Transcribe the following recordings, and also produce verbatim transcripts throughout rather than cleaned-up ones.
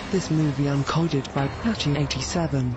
This movie uncoded by Patchy eighty-seven.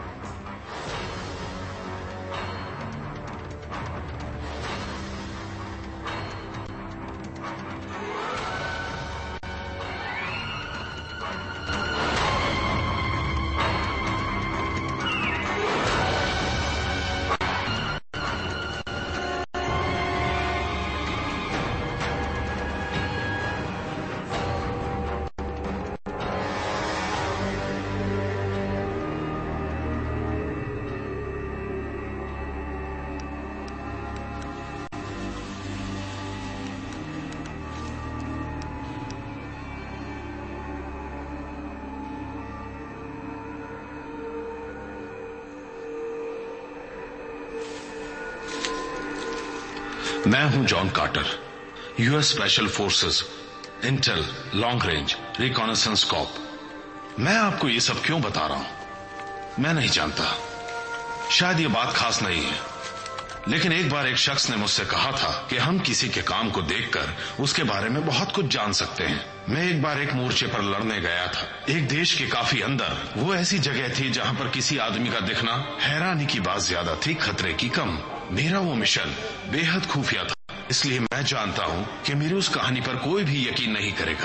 मैं हूं John Carter, US special forces, intel, long range, reconnaissance corp. मैं आपको ये सब क्यों बता रहा हूं मैं नहीं जानता, शायद ये बात खास नहीं है, लेकिन एक बार एक शख्स ने मुझसे कहा था कि हम किसी के काम को देखकर उसके बारे में बहुत कुछ जान सकते हैं। मैं एक बार एक मोर्चे पर लड़ने गया था, एक देश के काफी अंदर। वो ऐसी जगह थी जहां पर किसी आदमी का दिखना हैरानी की बात ज्यादा थी, खतरे की कम। मेरा वो मिशन बेहद खुफिया था, इसलिए मैं जानता हूं कि मेरी उस कहानी पर कोई भी यकीन नहीं करेगा।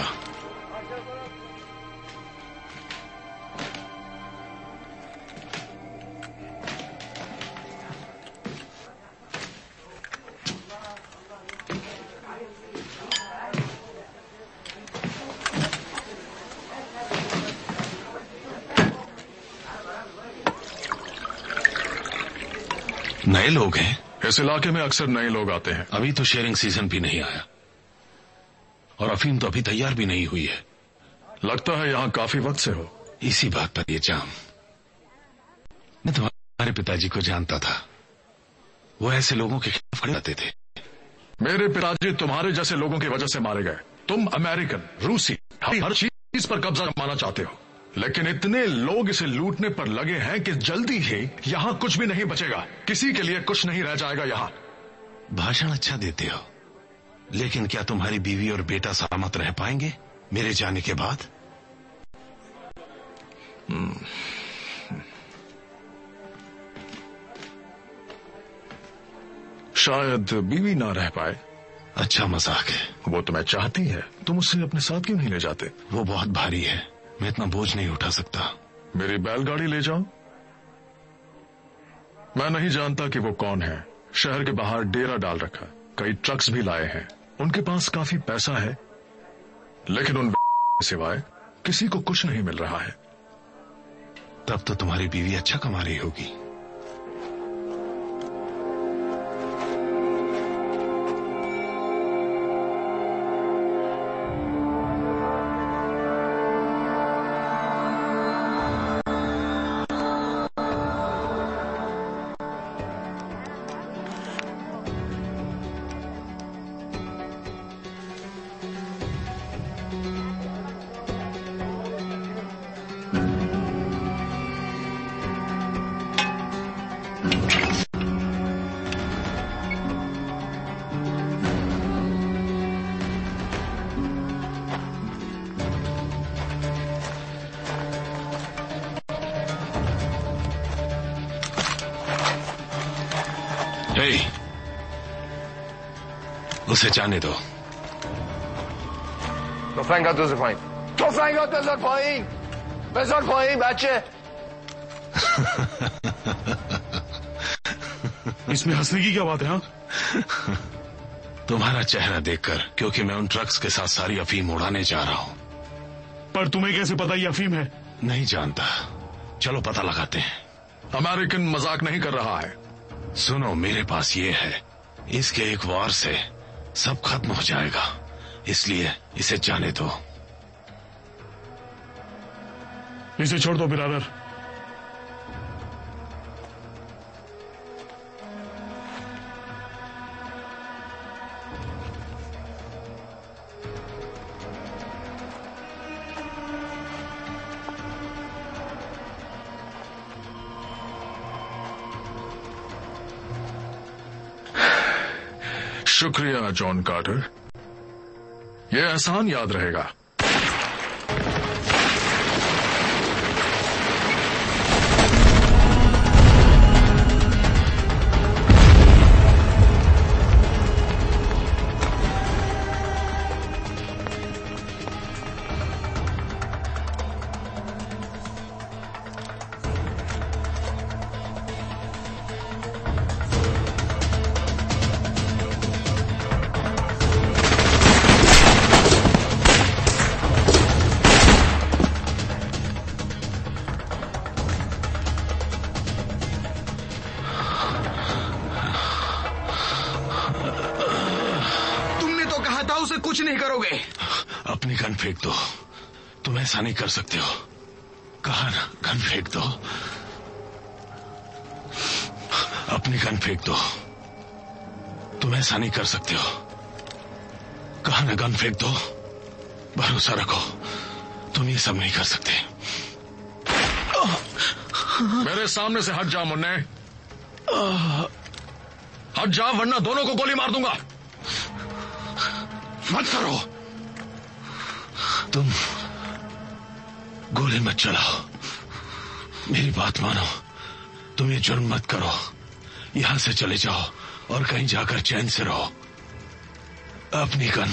नए लोग हैं इस इलाके में, अक्सर नए लोग आते हैं। अभी तो शेयरिंग सीजन भी नहीं आया और अफीम तो अभी तैयार भी नहीं हुई है। लगता है यहां काफी वक्त से हो। इसी बात पर ये जाम। मैं तुम्हारे पिताजी को जानता था, वो ऐसे लोगों के खिलाफ खड़े रहते थे। मेरे पिताजी तुम्हारे जैसे लोगों की वजह से मारे गए। तुम अमेरिकन, रूसी, हर चीज पर कब्जा जमाना चाहते हो, लेकिन इतने लोग इसे लूटने पर लगे हैं कि जल्दी ही यहां कुछ भी नहीं बचेगा। किसी के लिए कुछ नहीं रह जाएगा यहां। भाषण अच्छा देते हो, लेकिन क्या तुम्हारी बीवी और बेटा सलामत रह पाएंगे मेरे जाने के बाद? शायद बीवी ना रह पाए। अच्छा मजाक है। वो तुम्हें चाहती है, तुम उससे अपने साथ क्यों नहीं ले जाते? वो बहुत भारी है, मैं इतना बोझ नहीं उठा सकता। मेरी बैलगाड़ी ले जाओ। मैं नहीं जानता कि वो कौन है। शहर के बाहर डेरा डाल रखा, कई ट्रक्स भी लाए हैं। उनके पास काफी पैसा है, लेकिन उन सिवाय किसी को कुछ नहीं मिल रहा है। तब तो तुम्हारी बीवी अच्छा कमा रही होगी। Hey, उसे जाने दो। تفنگت بذار پایین. تفنگت بذار پایین. بذار پایین بچه. इसमें हंसने की क्या बात है? हाँ, तुम्हारा चेहरा देखकर, क्योंकि मैं उन ट्रक्स के साथ सारी अफीम उड़ाने जा रहा हूं। पर तुम्हें कैसे पता ये अफीम है? नहीं जानता, चलो पता लगाते हैं। अमेरिकन मजाक नहीं कर रहा है। सुनो, मेरे पास ये है, इसके एक वार से सब खत्म हो जाएगा, इसलिए इसे जाने दो। इसे छोड़ दो बिरादर। शुक्रिया जॉन कार्टर, यह एहसान याद रहेगा। उसे कुछ नहीं करोगे। अपनी गन फेंक दो, तुम ऐसा नहीं कर सकते हो। कहा ना, गन फेंक दो, अपनी गन फेंक दो, तुम ऐसा नहीं कर सकते हो। कहा ना, गन फेंक दो, भरोसा रखो, तुम ये सब नहीं कर सकते। मेरे सामने से हट जा मुन्ने, हट जा वरना दोनों को गोली मार दूंगा। मत करो, तुम गोली मत चलाओ, मेरी बात मानो, तुम ये जुर्म मत करो। यहां से चले जाओ और कहीं जाकर चैन से रहो। अपनी गन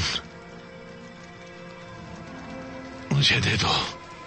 मुझे दे दो।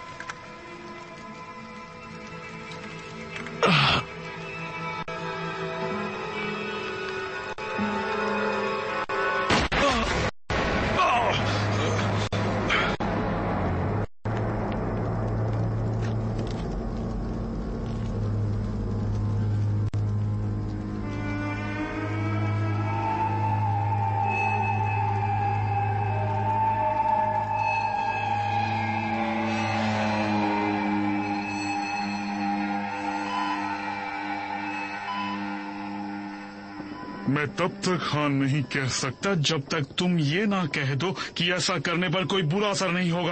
मैं तब तक हाँ नहीं कह सकता जब तक तुम ये ना कह दो कि ऐसा करने पर कोई बुरा असर नहीं होगा।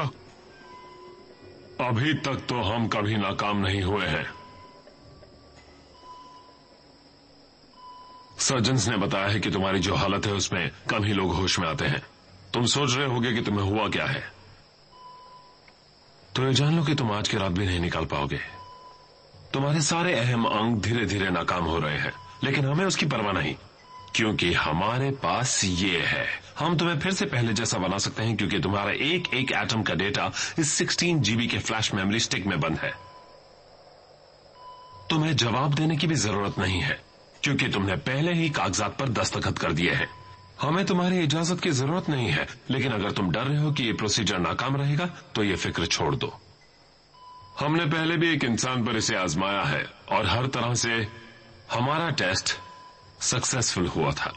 अभी तक तो हम कभी नाकाम नहीं हुए हैं। सर्जन्स ने बताया है कि तुम्हारी जो हालत है उसमें कम ही लोग होश में आते हैं। तुम सोच रहे होगे कि तुम्हें हुआ क्या है, तो ये जान लो कि तुम आज की रात भी नहीं निकाल पाओगे। तुम्हारे सारे अहम अंग धीरे धीरे नाकाम हो रहे हैं, लेकिन हमें उसकी परवाह नहीं, क्योंकि हमारे पास ये है। हम तुम्हें फिर से पहले जैसा बना सकते हैं, क्योंकि तुम्हारा एक एक एटम का डेटा इस सोलह जीबी के फ्लैश मेमोरी स्टिक में बंद है। तुम्हें जवाब देने की भी जरूरत नहीं है, क्योंकि तुमने पहले ही कागजात पर दस्तखत कर दिए हैं। हमें तुम्हारी इजाजत की जरूरत नहीं है, लेकिन अगर तुम डर रहे हो कि ये प्रोसीजर नाकाम रहेगा तो ये फिक्र छोड़ दो। हमने पहले भी एक इंसान पर इसे आजमाया है और हर तरह से हमारा टेस्ट सक्सेसफुल हुआ था।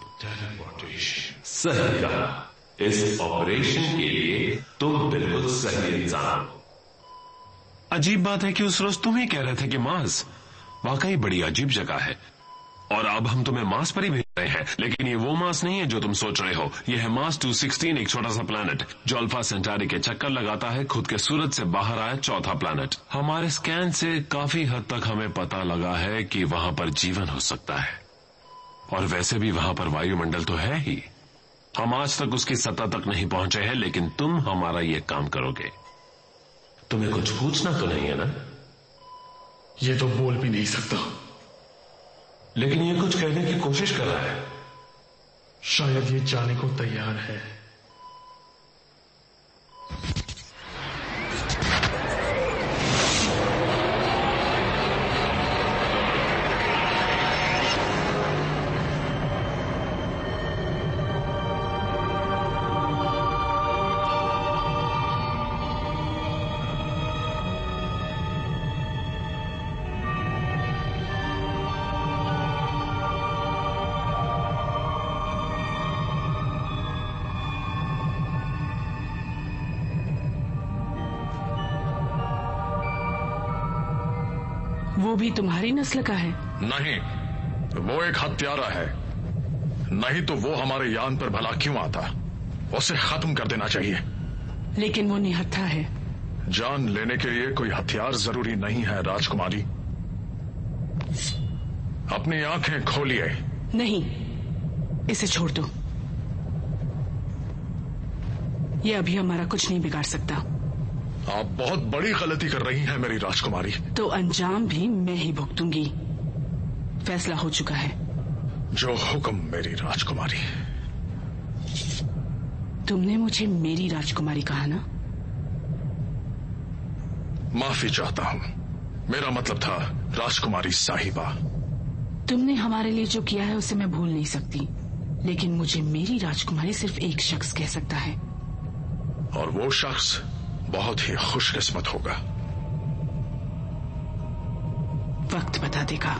सही कहा, इस ऑपरेशन के लिए तुम बिल्कुल सही इंसान हो। अजीब बात है कि उस रोज तुम ही कह रहे थे कि मार्स वाकई बड़ी अजीब जगह है, और अब हम तुम्हें मार्स पर ही भेज रहे हैं। लेकिन ये वो मार्स नहीं है जो तुम सोच रहे हो। यह है मार्स दो सौ सोलह, एक छोटा सा प्लैनेट जो अल्फा सेंटारी के चक्कर लगाता है, खुद के सूरज से बाहर आया चौथा प्लैनेट। हमारे स्कैन से काफी हद तक हमें पता लगा है कि वहां पर जीवन हो सकता है, और वैसे भी वहां पर वायुमंडल तो है ही। हम आज तक उसकी सतह तक नहीं पहुंचे हैं, लेकिन तुम हमारा ये काम करोगे। तुम्हें कुछ पूछना तो नहीं है ना? ये तो बोल भी नहीं सकता, लेकिन ये कुछ कहने की कोशिश कर रहा है। शायद ये जाने को तैयार है। वो भी तुम्हारी नस्ल का है? नहीं, वो एक हत्यारा है। नहीं तो वो हमारे यान पर भला क्यों आता? उसे खत्म कर देना चाहिए। लेकिन वो निहत्था है। जान लेने के लिए कोई हथियार जरूरी नहीं है राजकुमारी। अपनी आंखें खोलिए। नहीं, इसे छोड़ दो। ये अभी हमारा कुछ नहीं बिगाड़ सकता। आप बहुत बड़ी गलती कर रही हैं मेरी राजकुमारी। तो अंजाम भी मैं ही भुगतूंगी। फैसला हो चुका है। जो हुक्म मेरी राजकुमारी। तुमने मुझे मेरी राजकुमारी कहा ना? माफी चाहता हूं, मेरा मतलब था राजकुमारी साहिबा। तुमने हमारे लिए जो किया है उसे मैं भूल नहीं सकती, लेकिन मुझे मेरी राजकुमारी सिर्फ एक शख्स कह सकता है, और वो शख्स बहुत ही खुशकिस्मत होगा। वक्त बता देगा।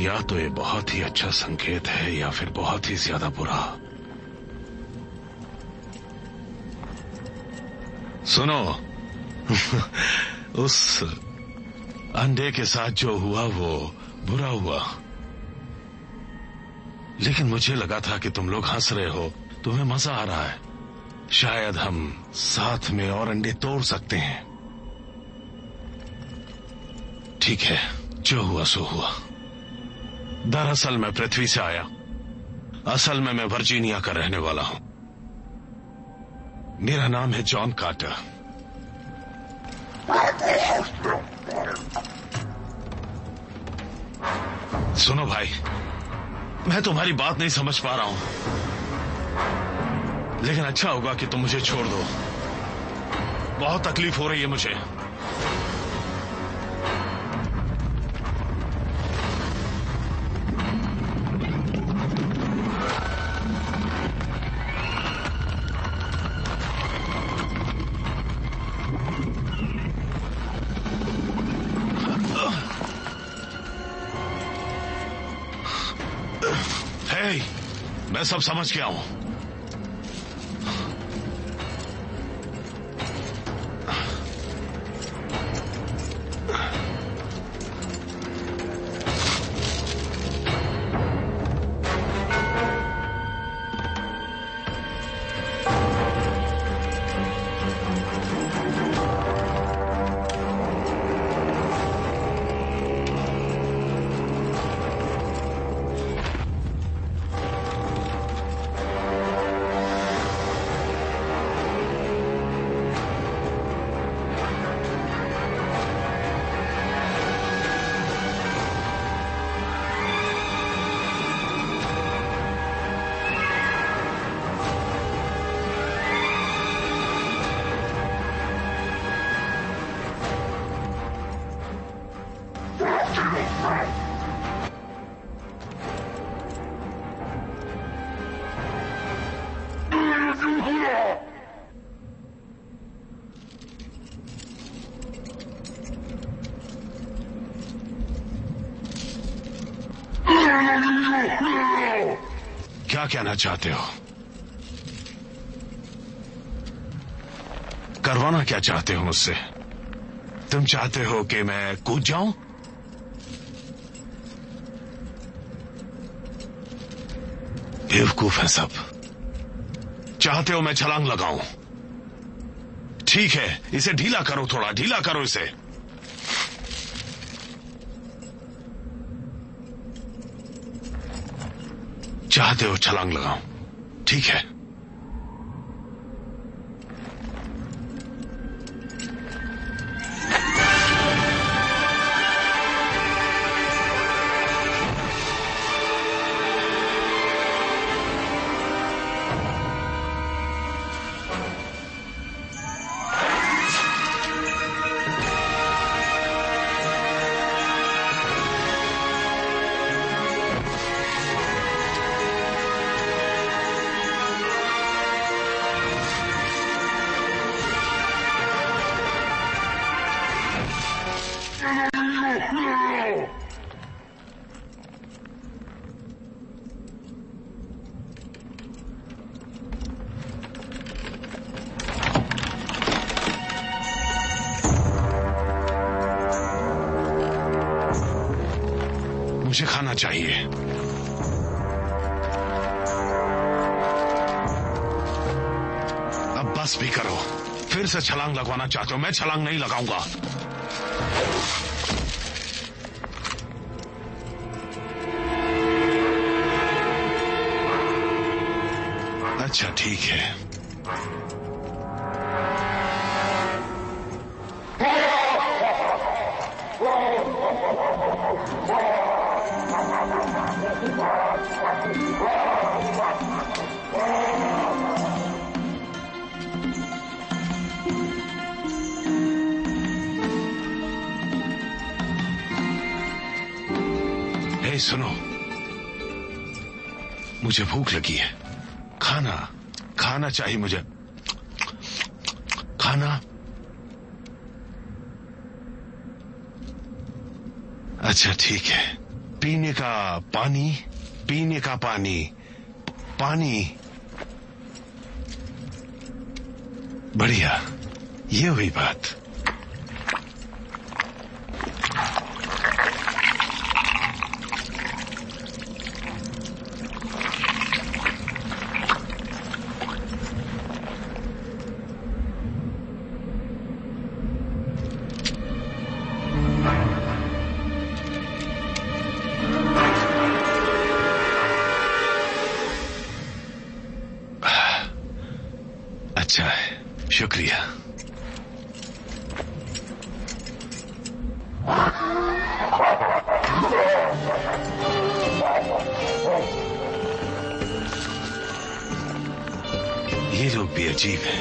या तो ये बहुत ही अच्छा संकेत है या फिर बहुत ही ज्यादा बुरा। सुनो, उस अंडे के साथ जो हुआ वो बुरा हुआ, लेकिन मुझे लगा था कि तुम लोग हंस रहे हो, तुम्हें मजा आ रहा है। शायद हम साथ में और अंडे तोड़ सकते हैं। ठीक है, जो हुआ सो हुआ। दरअसल मैं पृथ्वी से आया, असल में मैं वर्जीनिया का रहने वाला हूं। मेरा नाम है जॉन कार्टर। सुनो भाई, मैं तुम्हारी बात नहीं समझ पा रहा हूं, लेकिन अच्छा होगा कि तुम मुझे छोड़ दो। बहुत तकलीफ हो रही है मुझे। हे, मैं सब समझ गया हूं। क्या कहना चाहते हो? करवाना क्या चाहते हो मुझसे? तुम चाहते हो कि मैं कूद जाऊं? बेवकूफ है सब। चाहते हो मैं छलांग लगाऊं? ठीक है, इसे ढीला करो, थोड़ा ढीला करो इसे। चाहते हो छलांग लगाऊं? ठीक है। मुझे खाना चाहिए। अब बस भी करो। फिर से छलांग लगवाना चाहते हो? मैं छलांग नहीं लगाऊंगा। अच्छा ठीक है। हे सुनो, मुझे भूख लगी है। खाना खाना चाहिए मुझे। खाना। अच्छा ठीक है, पीने का पानी, पीने का पानी, पानी। बढ़िया, ये हुई बात। अच्छा है, शुक्रिया। ये लोग भी अजीब हैं।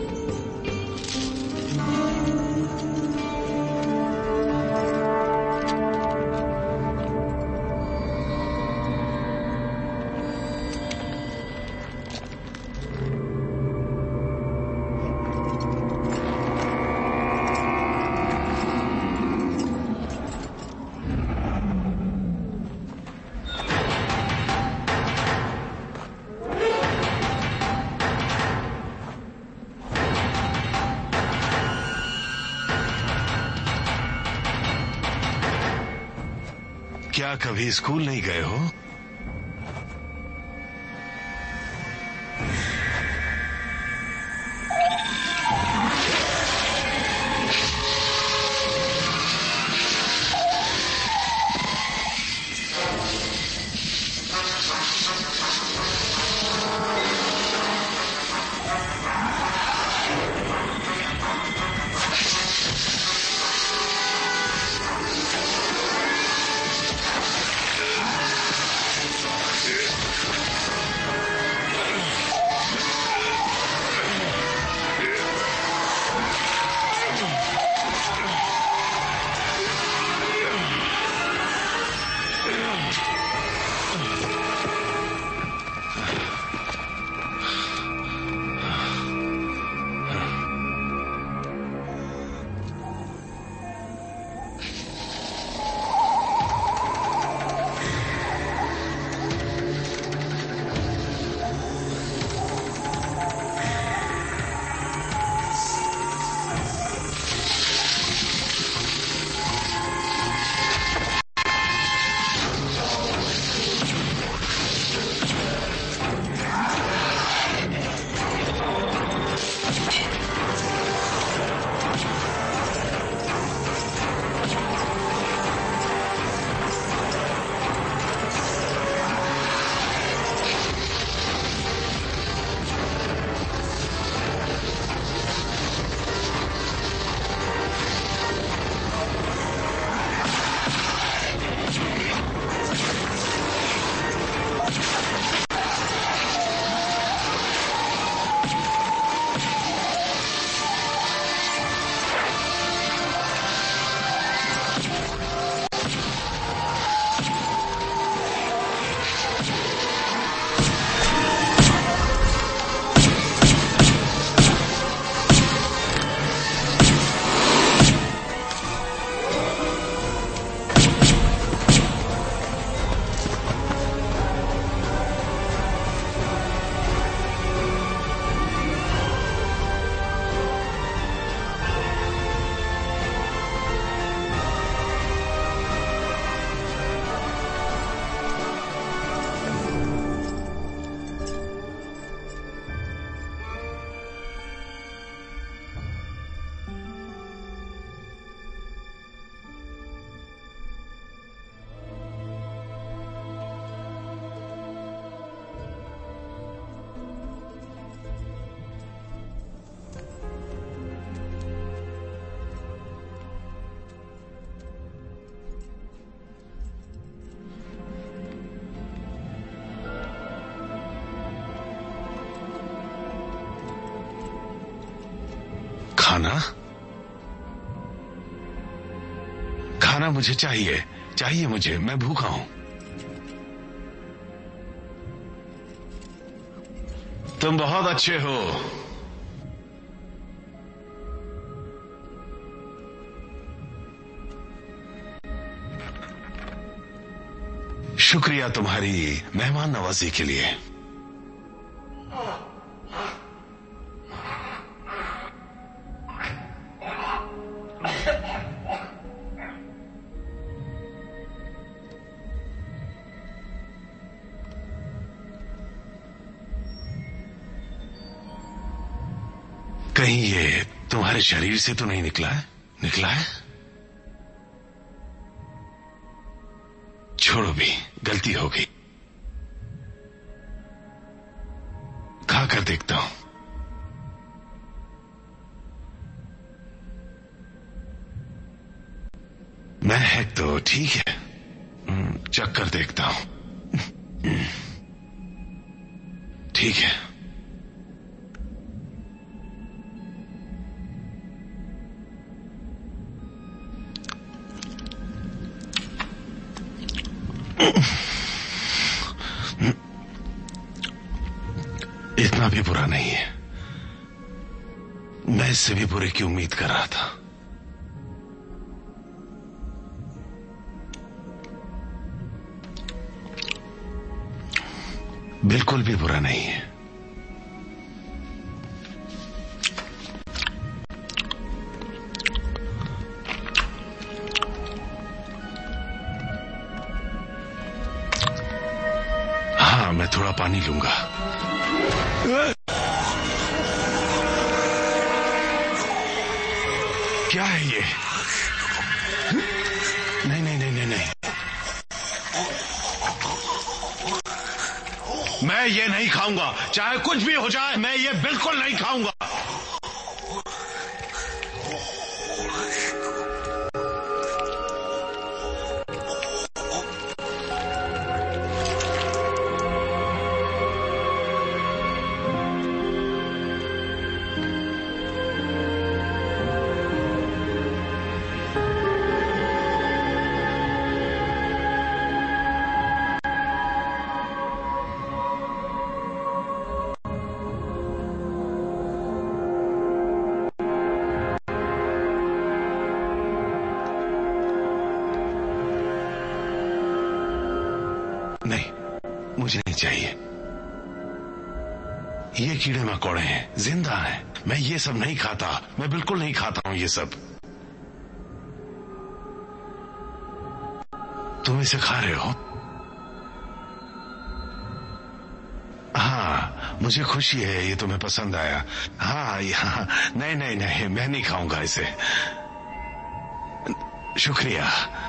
क्या कभी स्कूल नहीं गए हो? खाना? खाना मुझे चाहिए, चाहिए मुझे, मैं भूखा हूं। तुम बहुत अच्छे हो। शुक्रिया तुम्हारी मेहमान नवाजी के लिए। कहीं ये तुम्हारे शरीर से तो नहीं निकला है? निकला है? छोड़ो भी, गलती हो गई। खाकर देखता हूं। महक तो ठीक है, चक्कर देखता हूं। ठीक है। इतना भी बुरा नहीं है। मैं इससे भी बुरे की उम्मीद कर रहा था। बिल्कुल भी बुरा नहीं है। हाँ, मैं थोड़ा पानी लूंगा। क्या है ये? नहीं नहीं नहीं नहीं नहीं, मैं ये नहीं खाऊंगा। चाहे कुछ भी हो जाए, मैं ये बिल्कुल नहीं खाऊंगा। नहीं, मुझे नहीं चाहिए। ये कीड़े मकोड़े हैं, जिंदा हैं। मैं ये सब नहीं खाता। मैं बिल्कुल नहीं खाता हूं ये सब। तुम इसे खा रहे हो? हाँ, मुझे खुशी है ये तुम्हें पसंद आया। हाँ, हाँ, नहीं नहीं नहीं, मैं नहीं खाऊंगा इसे। शुक्रिया।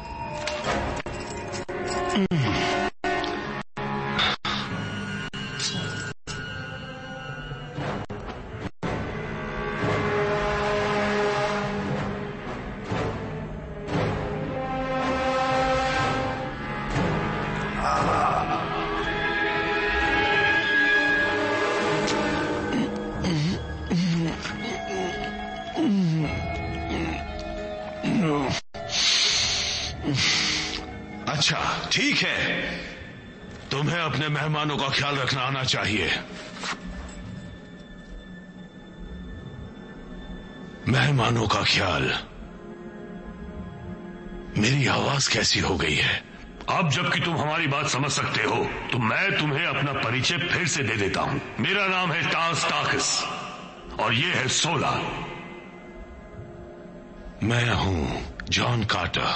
अच्छा, ठीक है। तुम्हें अपने मेहमानों का ख्याल रखना आना चाहिए। मेहमानों का ख्याल। मेरी आवाज कैसी हो गई है? अब जबकि तुम हमारी बात समझ सकते हो, तो मैं तुम्हें अपना परिचय फिर से दे देता हूं। मेरा नाम है टास टाकिस और ये है सोला। मैं हूं जॉन कार्टर।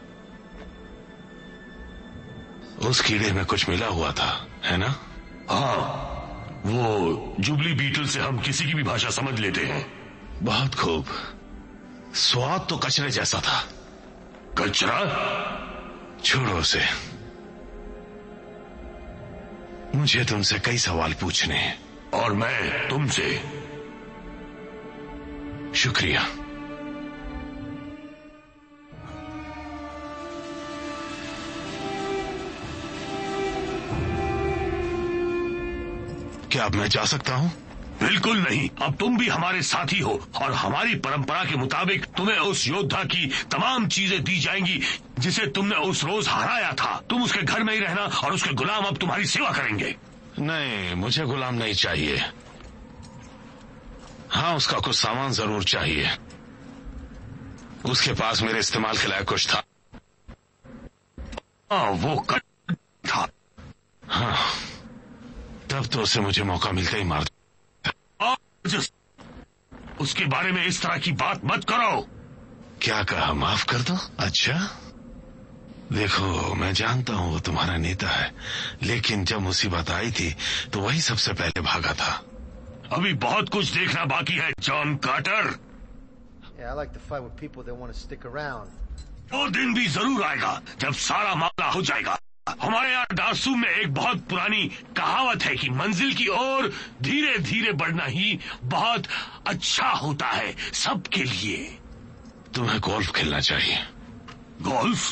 उस कीड़े में कुछ मिला हुआ था, है ना? हाँ, वो जुबली बीटल से हम किसी की भी भाषा समझ लेते हैं। बहुत खूब। स्वाद तो कचरे जैसा था। कचरा? छोड़ो उसे। मुझे तुमसे कई सवाल पूछने हैं। और मैं तुमसे। शुक्रिया। क्या अब मैं जा सकता हूं? बिल्कुल नहीं। अब तुम भी हमारे साथी हो और हमारी परंपरा के मुताबिक तुम्हें उस योद्धा की तमाम चीजें दी जाएंगी जिसे तुमने उस रोज हराया था। तुम उसके घर में ही रहना और उसके गुलाम अब तुम्हारी सेवा करेंगे। नहीं, मुझे गुलाम नहीं चाहिए। हाँ, उसका कुछ सामान जरूर चाहिए। उसके पास मेरे इस्तेमाल के लायक कुछ था। हाँ, वो कर... था। हाँ, तब तो उसे मुझे मौका मिलता ही मार दिया। उसके बारे में इस तरह की बात मत करो। क्या कहा, माफ कर दो? अच्छा, देखो मैं जानता हूं वो तुम्हारा नेता है, लेकिन जब मुसीबत आई थी तो वही सबसे पहले भागा था। अभी बहुत कुछ देखना बाकी है John Carter. Yeah, I like to fight with people that want to stick around. वो दिन भी जरूर आएगा जब सारा मामला हो जाएगा। हमारे यहाँ डार्सू में एक बहुत पुरानी कहावत है कि मंजिल की ओर धीरे धीरे बढ़ना ही बहुत अच्छा होता है सबके लिए। तुम्हें गोल्फ खेलना चाहिए। गोल्फ?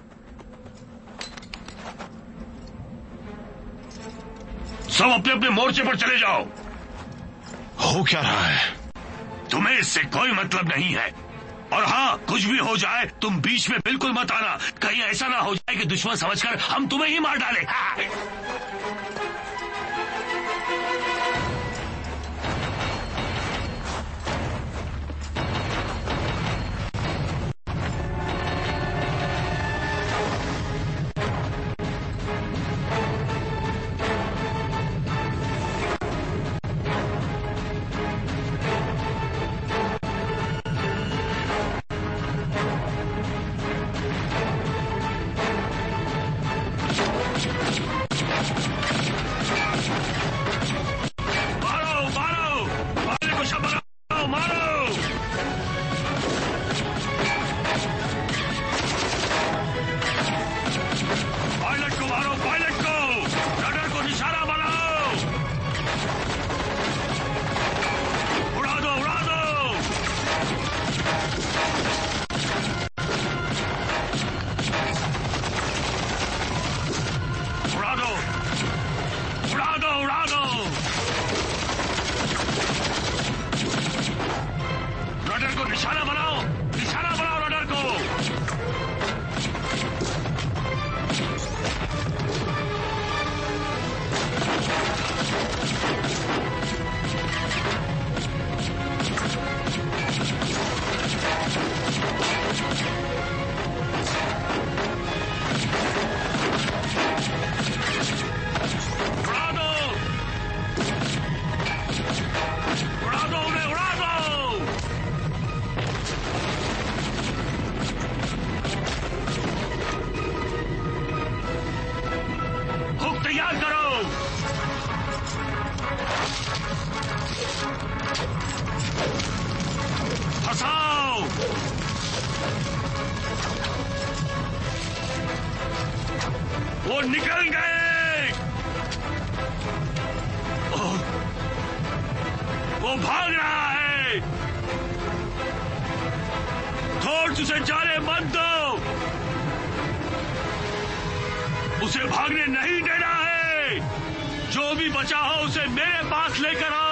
सब अपने अपने मोर्चे पर चले जाओ। हो क्या रहा है? तुम्हें इससे कोई मतलब नहीं है। और हाँ, कुछ भी हो जाए तुम बीच में बिल्कुल मत आना। कहीं ऐसा ना हो जाए कि दुश्मन समझकर हम तुम्हें ही मार डालें। हाँ। वो निकल गए। वो भाग रहा है। थोर्स उसे जाने मत दो। उसे भागने नहीं देना है। जो भी बचा हो उसे मेरे पास लेकर आओ।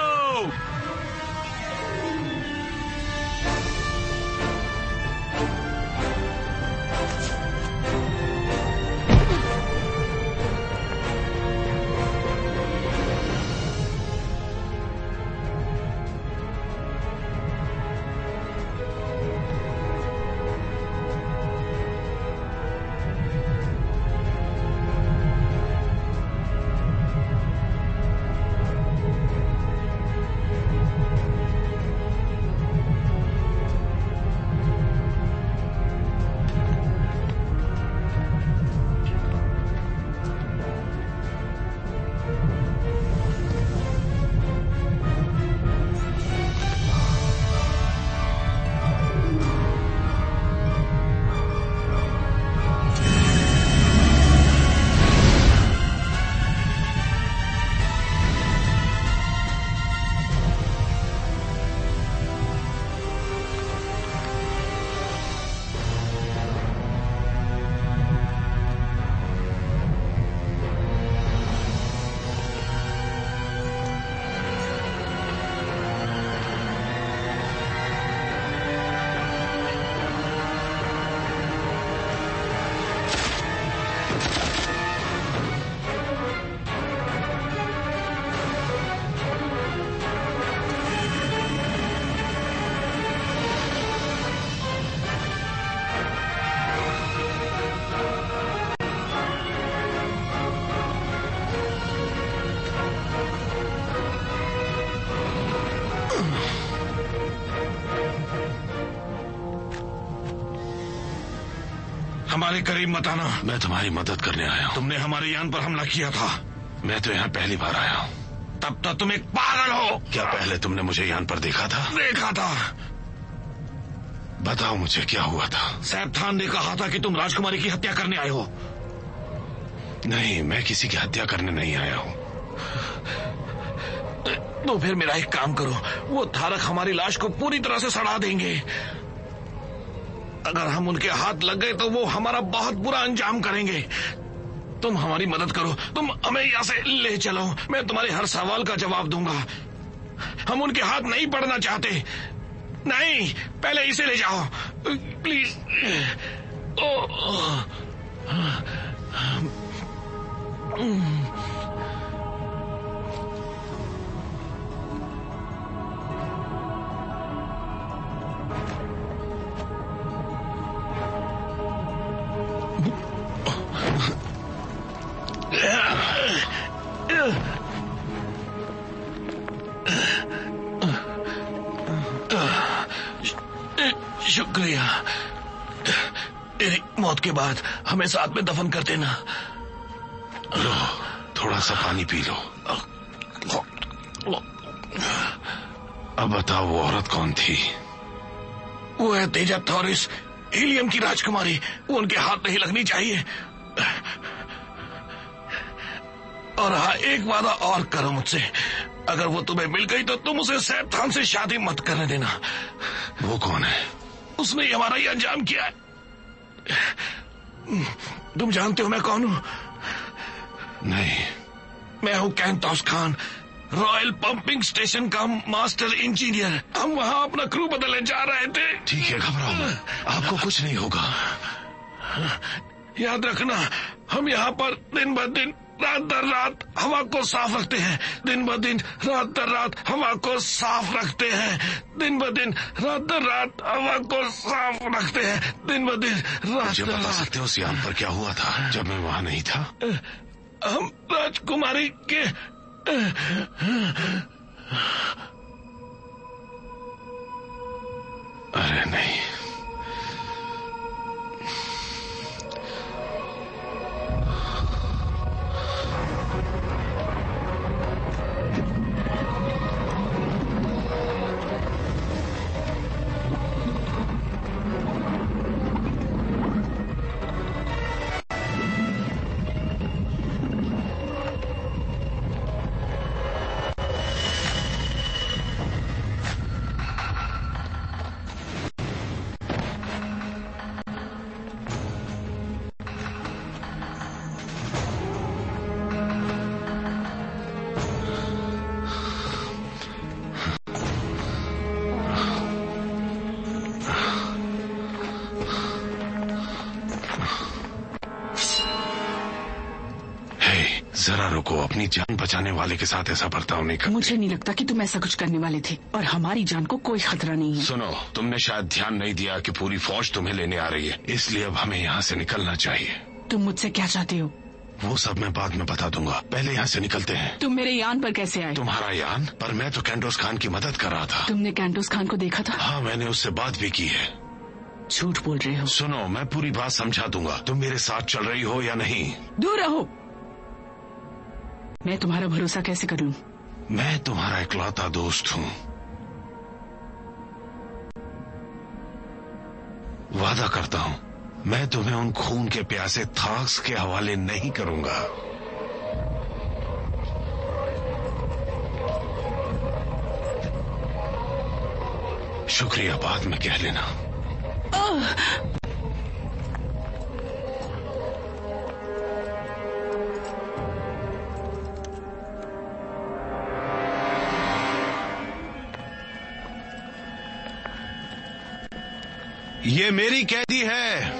हमारे करीब मत आना। मैं तुम्हारी मदद करने आया हूँ। तुमने हमारे यान पर हमला किया था। मैं तो यहाँ पहली बार आया हूँ। तब तो तुम एक पागल हो। क्या पहले तुमने मुझे यान पर देखा था? देखा था। बताओ मुझे क्या हुआ था? सैफ खान ने कहा था कि तुम राजकुमारी की हत्या करने आए हो। नहीं, मैं किसी की हत्या करने नहीं आया हूँ। तो फिर मेरा एक काम करो, वो धारक हमारी लाश को पूरी तरह से सड़ा देंगे। अगर हम उनके हाथ लग गए तो वो हमारा बहुत बुरा अंजाम करेंगे। तुम हमारी मदद करो, तुम हमें यहाँ से ले चलो। मैं तुम्हारे हर सवाल का जवाब दूंगा। हम उनके हाथ नहीं पड़ना चाहते। नहीं, पहले इसे ले जाओ प्लीज। ओ, ओ, शुक्रिया। तेरी मौत के बाद हमें साथ में दफन कर देना। लो, थोड़ा सा पानी पी लो। अब बताओ, वो औरत कौन थी? वो है तेजा थॉरिस, हीलियम की राजकुमारी। वो उनके हाथ नहीं लगनी चाहिए। और हाँ, एक वादा और करो मुझसे। अगर वो तुम्हें मिल गई तो तुम उसे सैफ खान से शादी मत करने देना। वो कौन है? उसने ही हमारा ही अंजाम किया है। तुम जानते हो मैं कौन हूं? नहीं। मैं हूं Kantos Kan, royal pumping station का मास्टर इंजीनियर। हम वहां अपना क्रू बदलने जा रहे थे। ठीक है, घबराओ मत, आपको कुछ नहीं होगा। याद रखना, हम यहाँ पर दिन ब दिन रात दर रात हवा को साफ रखते हैं। दिन ब दिन रात दर रात हवा को साफ रखते हैं। दिन ब दिन रात दर रात हवा को साफ रखते हैं। दिन ब दिन रात मुझे दर बता रात। सकते हो उस यान पर क्या हुआ था जब मैं वहां नहीं था? हम राजकुमारी के अरे नहीं, जरा रुको। अपनी जान बचाने वाले के साथ ऐसा बर्ताव नहीं कर। मुझे नहीं लगता कि तुम ऐसा कुछ करने वाले थे, और हमारी जान को कोई खतरा नहीं है। सुनो, तुमने शायद ध्यान नहीं दिया कि पूरी फौज तुम्हें लेने आ रही है, इसलिए अब हमें यहाँ से निकलना चाहिए। तुम मुझसे क्या चाहते हो? वो सब मैं बाद में बता दूंगा, पहले यहाँ से निकलते हैं। तुम मेरे यान पर कैसे आए? तुम्हारा यान? पर मैं तो कैंटोस खान की मदद कर रहा था। तुमने कैंटोस खान को देखा था? हाँ, मैंने उससे बात भी की है। झूठ बोल रहे हो। सुनो, मैं पूरी बात समझा दूंगा। तुम मेरे साथ चल रही हो या नहीं? दूर रहो। मैं तुम्हारा भरोसा कैसे कर लूं? मैं तुम्हारा इकलौता दोस्त हूँ। वादा करता हूँ, मैं तुम्हें उन खून के प्यासे थॉग्स के हवाले नहीं करूंगा। शुक्रिया, बाद में कह लेना। ये मेरी कैदी है।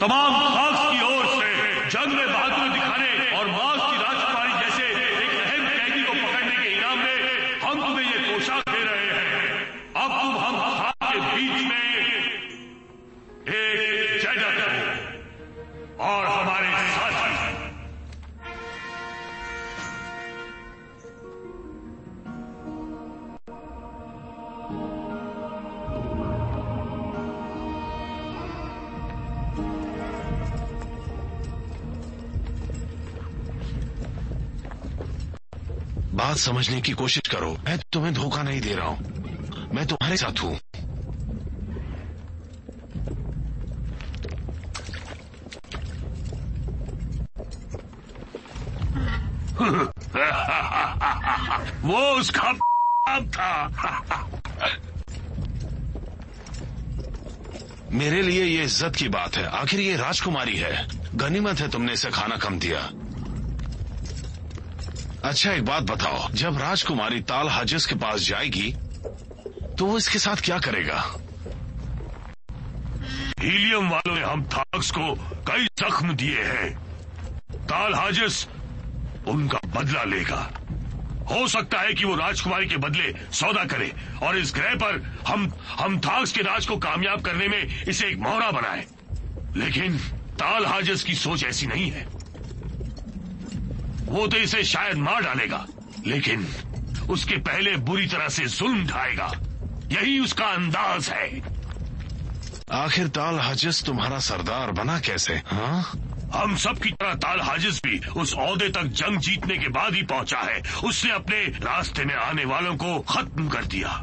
तमाम खास की ओर से जंग में बहादुरी दिखाने और मास की राजकुमारी जैसे एक अहम कैदी को पकड़ने के इनाम में हम तुम्हें ये पोशाक दे रहे हैं। अब तुम हम खास के बीच में एक जजत हो और हमारे साथी। बात समझने की कोशिश करो। मैं तुम्हें धोखा नहीं दे रहा हूं, मैं तुम्हारे साथ हूं। वो उसका था। मेरे लिए ये इज्जत की बात है। आखिर ये राजकुमारी है। गनीमत है तुमने इसे खाना कम दिया। अच्छा एक बात बताओ, जब राजकुमारी ताल हाजिस के पास जाएगी तो वो इसके साथ क्या करेगा? हीलियम वालों ने हम थाक्स को कई जख्म दिए हैं। ताल हाजिस उनका बदला लेगा। हो सकता है कि वो राजकुमारी के बदले सौदा करे और इस ग्रह पर हम हम थाक्स के राज को कामयाब करने में इसे एक मोहरा बनाए। लेकिन ताल हाजिस की सोच ऐसी नहीं है। वो तो इसे शायद मार डालेगा, लेकिन उसके पहले बुरी तरह से जुल्म ढाएगा। यही उसका अंदाज है। आखिर ताल हाजिस तुम्हारा सरदार बना कैसे? हाँ, हम सब की तरह ताल हाजिस भी उस ओहदे तक जंग जीतने के बाद ही पहुंचा है। उसने अपने रास्ते में आने वालों को खत्म कर दिया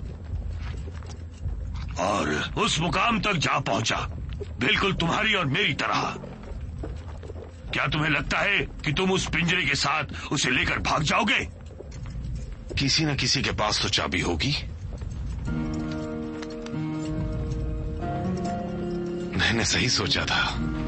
और उस मुकाम तक जा पहुंचा, बिल्कुल तुम्हारी और मेरी तरह। क्या तुम्हें लगता है कि तुम उस पिंजरे के साथ उसे लेकर भाग जाओगे? किसी न किसी के पास तो चाबी होगी। मैंने सही सोचा था।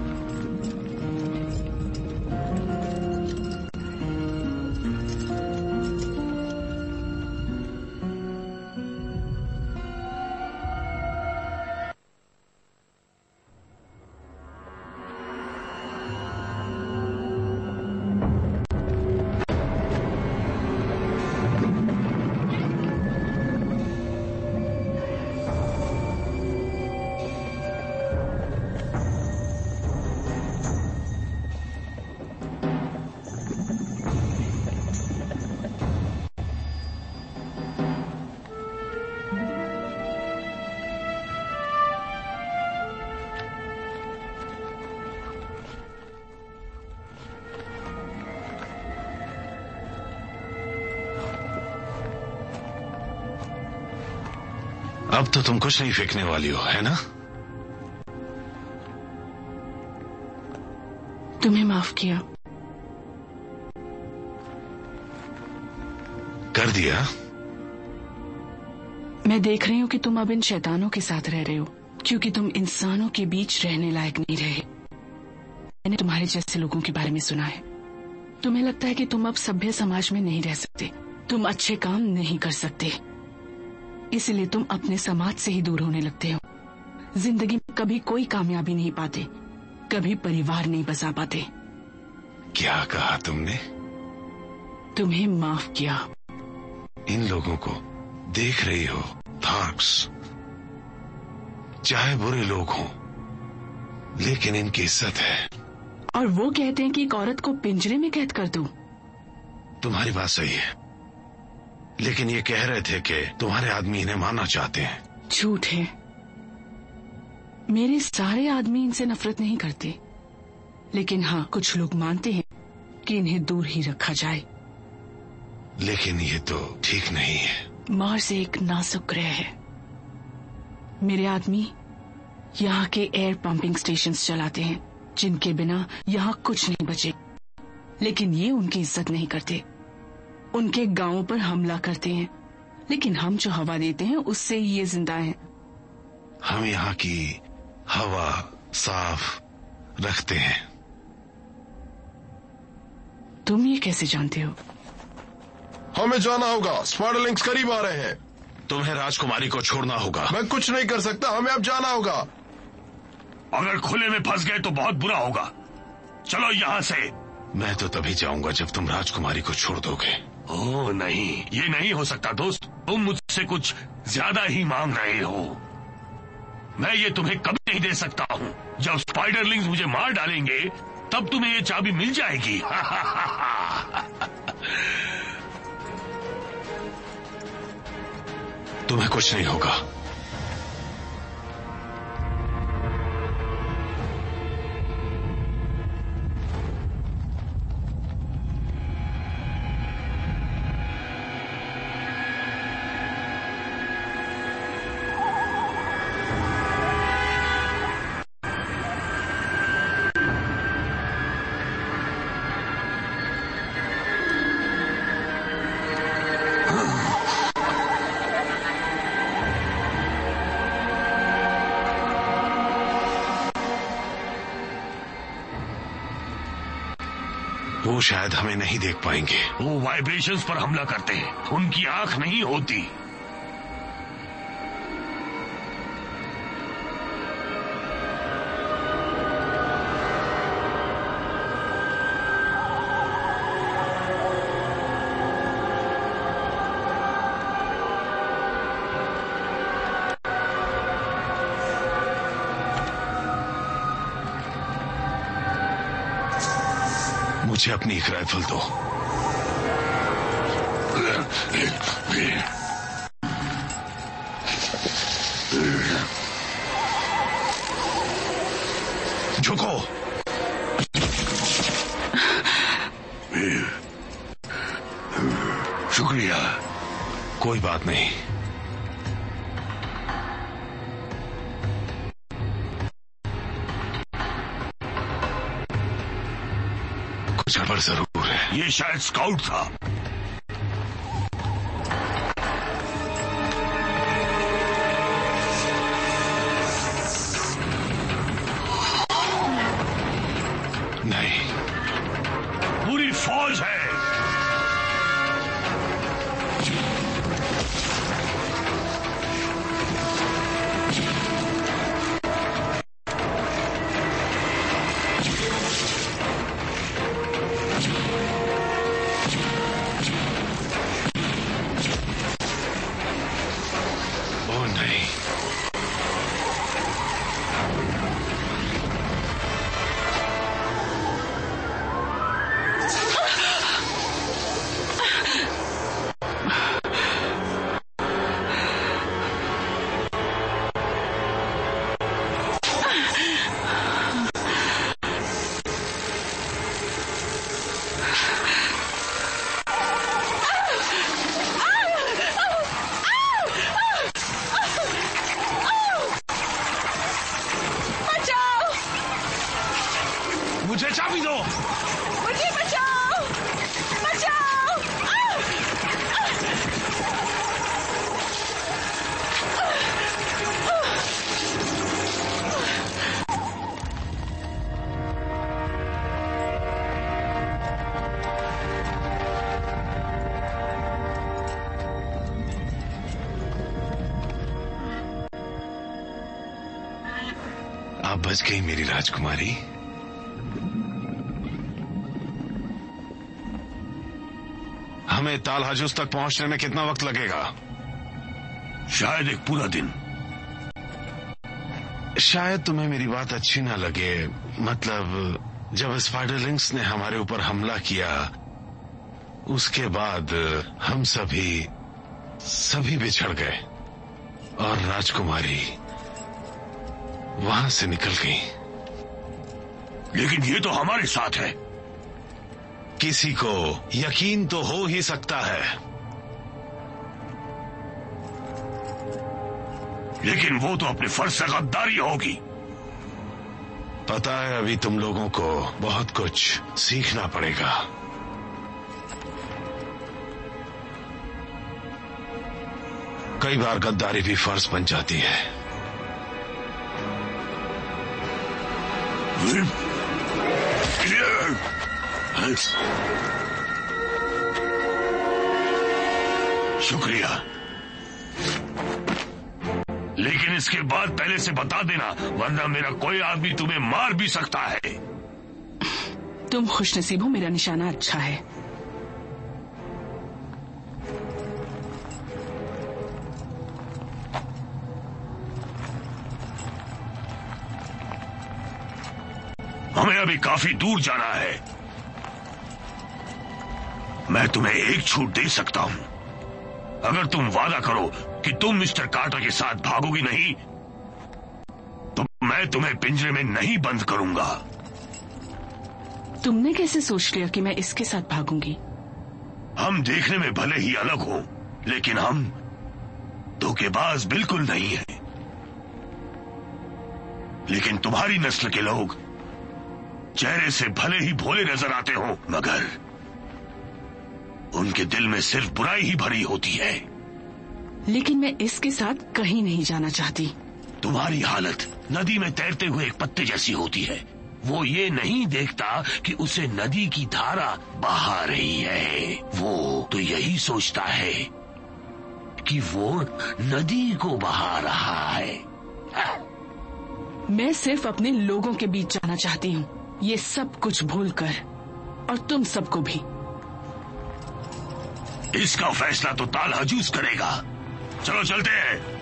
अब तो तुम कुछ नहीं फेंकने वाली हो, है ना? तुम्हें माफ किया। कर दिया? मैं देख रही हूँ कि तुम अब इन शैतानों के साथ रह रहे हो, क्योंकि तुम इंसानों के बीच रहने लायक नहीं रहे। मैंने तुम्हारे जैसे लोगों के बारे में सुना है। तुम्हें लगता है कि तुम अब सभ्य समाज में नहीं रह सकते, तुम अच्छे काम नहीं कर सकते, इसलिए तुम अपने समाज से ही दूर होने लगते हो। जिंदगी में कभी कोई कामयाबी नहीं पाते, कभी परिवार नहीं बसा पाते। क्या कहा तुमने? तुम्हें माफ किया। इन लोगों को देख रही हो, थाक्स चाहे बुरे लोग हों, लेकिन इनकी इज्जत है। और वो कहते हैं कि एक औरत को पिंजरे में कैद कर दूं। तुम्हारी बात सही है, लेकिन ये कह रहे थे कि तुम्हारे आदमी इन्हें मारना चाहते हैं। झूठ है। मेरे सारे आदमी इनसे नफरत नहीं करते, लेकिन हाँ, कुछ लोग मानते हैं कि इन्हें दूर ही रखा जाए। लेकिन ये तो ठीक नहीं है। मार्स एक नाजुक ग्रह है। मेरे आदमी यहाँ के एयर पंपिंग स्टेशंस चलाते हैं, जिनके बिना यहाँ कुछ नहीं बचे। लेकिन ये उनकी इज्जत नहीं करते, उनके गांवों पर हमला करते हैं। लेकिन हम जो हवा देते हैं उससे ही ये जिंदा हैं। हम यहाँ की हवा साफ रखते हैं। तुम ये कैसे जानते हो? हमें जाना होगा, स्पार्टलिंक्स करीब आ रहे हैं। तुम्हें राजकुमारी को छोड़ना होगा। मैं कुछ नहीं कर सकता, हमें अब जाना होगा। अगर खुले में फंस गए तो बहुत बुरा होगा। चलो यहां से। मैं तो तभी जाऊंगा जब तुम राजकुमारी को छोड़ दोगे। ओह नहीं, ये नहीं हो सकता दोस्त। तुम मुझसे कुछ ज्यादा ही मांग रहे हो। मैं ये तुम्हें कभी नहीं दे सकता हूँ। जब स्पाइडरलिंग्स मुझे मार डालेंगे तब तुम्हें ये चाबी मिल जाएगी। तुम्हें कुछ नहीं होगा। वो शायद हमें नहीं देख पाएंगे। वो वाइब्रेशंस पर हमला करते हैं, उनकी आंख नहीं होती। मुझे अपनी एक राइफल दो। झुको। शुक्रिया। कोई बात नहीं। कुछ गड़बड़ जरूर है। ये शायद स्काउट था। नहीं, पूरी फौज है। मुझे चाबी दो। मुझे बचाओ, बचाओ। आप बच गई मेरी राजकुमारी। हमें ताल हजूस तक पहुंचने में कितना वक्त लगेगा? शायद एक पूरा दिन। शायद तुम्हें मेरी बात अच्छी ना लगे। मतलब जब स्पाइडरलिंग्स ने हमारे ऊपर हमला किया उसके बाद हम सभी सभी बिछड़ गए और राजकुमारी वहां से निकल गई। लेकिन ये तो हमारे साथ है। किसी को यकीन तो हो ही सकता है, लेकिन वो तो अपने फर्ज से गद्दारी होगी। पता है अभी तुम लोगों को बहुत कुछ सीखना पड़ेगा। कई बार गद्दारी भी फर्ज बन जाती है। शुक्रिया। लेकिन इसके बाद पहले से बता देना, वरना मेरा कोई आदमी तुम्हें मार भी सकता है। तुम खुशनसीब हो, मेरा निशाना अच्छा है। हमें अभी काफी दूर जाना है। मैं तुम्हें एक छूट दे सकता हूं। अगर तुम वादा करो कि तुम मिस्टर कार्टर के साथ भागोगी नहीं, तो मैं तुम्हें पिंजरे में नहीं बंद करूंगा। तुमने कैसे सोच लिया कि मैं इसके साथ भागूंगी? हम देखने में भले ही अलग हो, लेकिन हम धोखेबाज बिल्कुल नहीं हैं। लेकिन तुम्हारी नस्ल के लोग चेहरे से भले ही भोले नजर आते हो, मगर उनके दिल में सिर्फ बुराई ही भरी होती है। लेकिन मैं इसके साथ कहीं नहीं जाना चाहती। तुम्हारी हालत नदी में तैरते हुए एक पत्ते जैसी होती है। वो ये नहीं देखता कि उसे नदी की धारा बहा रही है। वो तो यही सोचता है कि वो नदी को बहा रहा है। मैं सिर्फ अपने लोगों के बीच जाना चाहती हूँ, ये सब कुछ भूलकर, और तुम सबको भी। इसका फैसला तो ताल हजूस करेगा। चलो चलते हैं।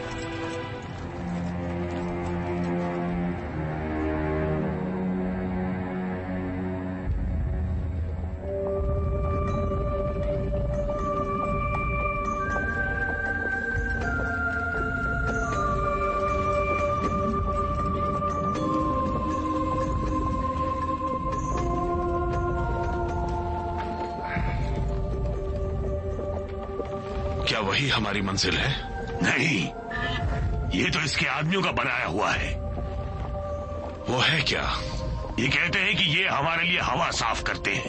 क्या वही हमारी मंजिल है? नहीं, ये तो इसके आदमियों का बनाया हुआ है। वो है क्या? ये कहते हैं कि ये हमारे लिए हवा साफ करते हैं।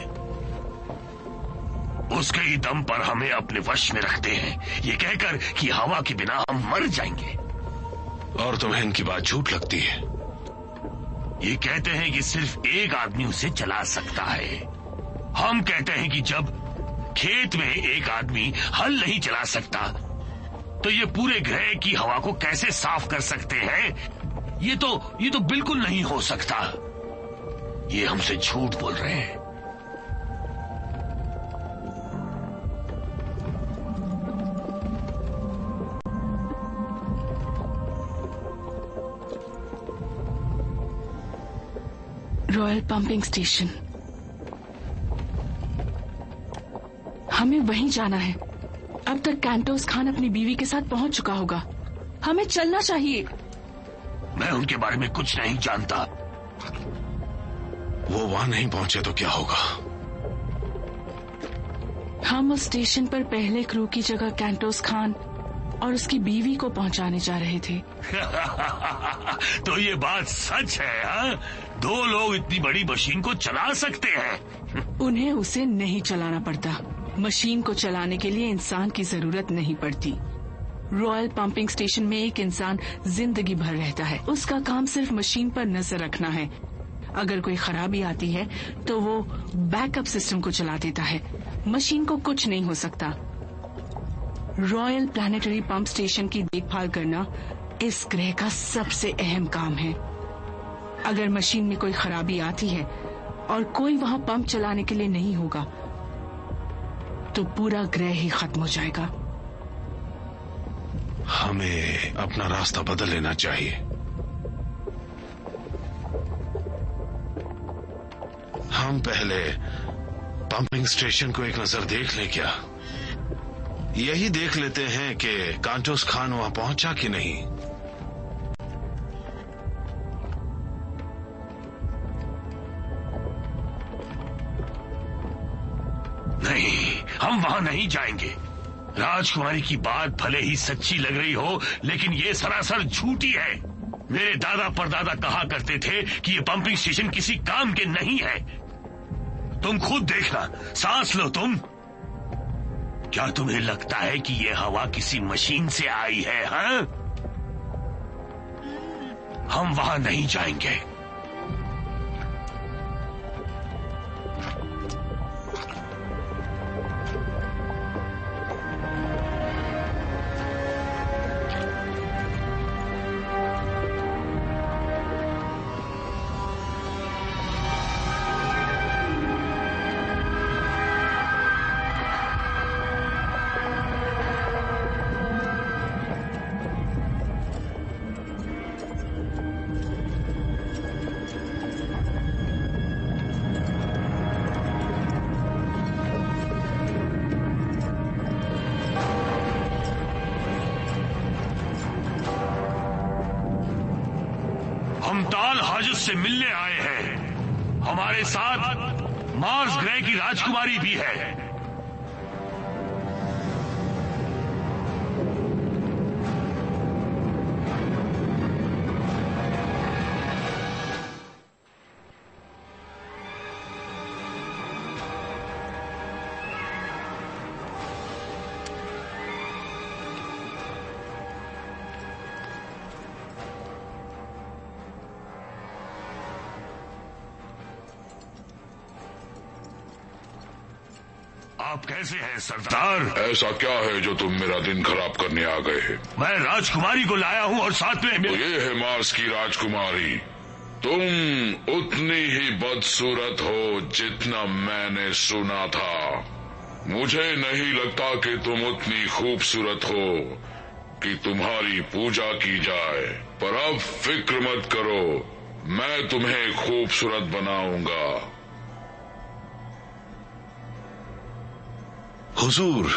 उसके ही दम पर हमें अपने वश में रखते हैं, ये कहकर कि हवा के बिना हम मर जाएंगे। और तुम्हें इनकी बात झूठ लगती है? ये कहते हैं कि सिर्फ एक आदमी उसे चला सकता है। हम कहते हैं कि जब खेत में एक आदमी हल नहीं चला सकता, तो ये पूरे ग्रह की हवा को कैसे साफ कर सकते हैं? ये तो ये तो बिल्कुल नहीं हो सकता। ये हमसे झूठ बोल रहे हैं। रॉयल पंपिंग स्टेशन, हमें वहीं जाना है। अब तक कैंटोस खान अपनी बीवी के साथ पहुंच चुका होगा। हमें चलना चाहिए। मैं उनके बारे में कुछ नहीं जानता। वो वहां नहीं पहुंचे तो क्या होगा? हम उस स्टेशन पर पहले क्रू की जगह कैंटोस खान और उसकी बीवी को पहुंचाने जा रहे थे। तो ये बात सच है, हा? दो लोग इतनी बड़ी मशीन को चला सकते हैं? उन्हें उसे नहीं चलाना पड़ता। मशीन को चलाने के लिए इंसान की जरूरत नहीं पड़ती। रॉयल पंपिंग स्टेशन में एक इंसान जिंदगी भर रहता है। उसका काम सिर्फ मशीन पर नजर रखना है। अगर कोई खराबी आती है तो वो बैकअप सिस्टम को चला देता है। मशीन को कुछ नहीं हो सकता। रॉयल प्लैनेटरी पंप स्टेशन की देखभाल करना इस ग्रह का सबसे अहम काम है। अगर मशीन में कोई खराबी आती है और कोई वहां पंप चलाने के लिए नहीं होगा, तो पूरा ग्रह ही खत्म हो जाएगा। हमें अपना रास्ता बदल लेना चाहिए। हम पहले पंपिंग स्टेशन को एक नजर देख लें क्या? यही देख लेते हैं कि कैंटोस खान वहां पहुंचा कि नहीं। नहीं, हम वहां नहीं जाएंगे। राजकुमारी की बात भले ही सच्ची लग रही हो, लेकिन ये सरासर झूठी है। मेरे दादा परदादा कहा करते थे कि ये पंपिंग स्टेशन किसी काम के नहीं है। तुम खुद देखना, सांस लो तुम। क्या तुम्हें लगता है कि ये हवा किसी मशीन से आई है? हाँ? हम वहां नहीं जाएंगे। तहजुद से मिलने आए हैं। हमारे साथ मार्स ग्रह की राजकुमारी भी है। आप कैसे हैं सरदार? ऐसा क्या है जो तुम मेरा दिन खराब करने आ गए? मैं राजकुमारी को लाया हूँ और साथ में तो ये है मार्स की राजकुमारी। तुम उतनी ही बदसूरत हो जितना मैंने सुना था। मुझे नहीं लगता कि तुम उतनी खूबसूरत हो कि तुम्हारी पूजा की जाए, पर अब फिक्र मत करो, मैं तुम्हें खूबसूरत बनाऊंगा। हुजूर,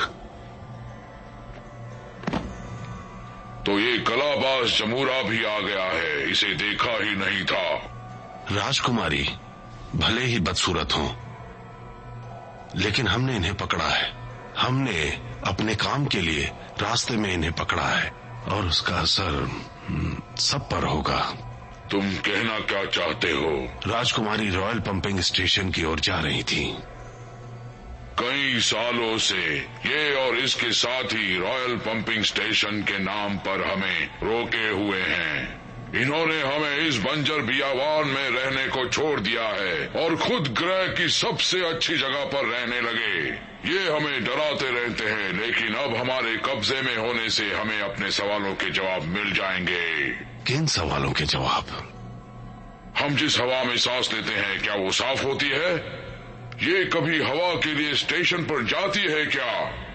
तो ये कलाबाज जमूरा भी आ गया है, इसे देखा ही नहीं था। राजकुमारी भले ही बदसूरत हो, लेकिन हमने इन्हें पकड़ा है। हमने अपने काम के लिए रास्ते में इन्हें पकड़ा है और उसका असर सब पर होगा। तुम कहना क्या चाहते हो? राजकुमारी रॉयल पंपिंग स्टेशन की ओर जा रही थी। कई सालों से ये और इसके साथी रॉयल पंपिंग स्टेशन के नाम पर हमें रोके हुए हैं। इन्होंने हमें इस बंजर बियावान में रहने को छोड़ दिया है और खुद ग्रह की सबसे अच्छी जगह पर रहने लगे। ये हमें डराते रहते हैं, लेकिन अब हमारे कब्जे में होने से हमें अपने सवालों के जवाब मिल जाएंगे। किन सवालों के जवाब? हम जिस हवा में सांस लेते हैं, क्या वो साफ होती है? ये कभी हवा के लिए स्टेशन पर जाती है क्या?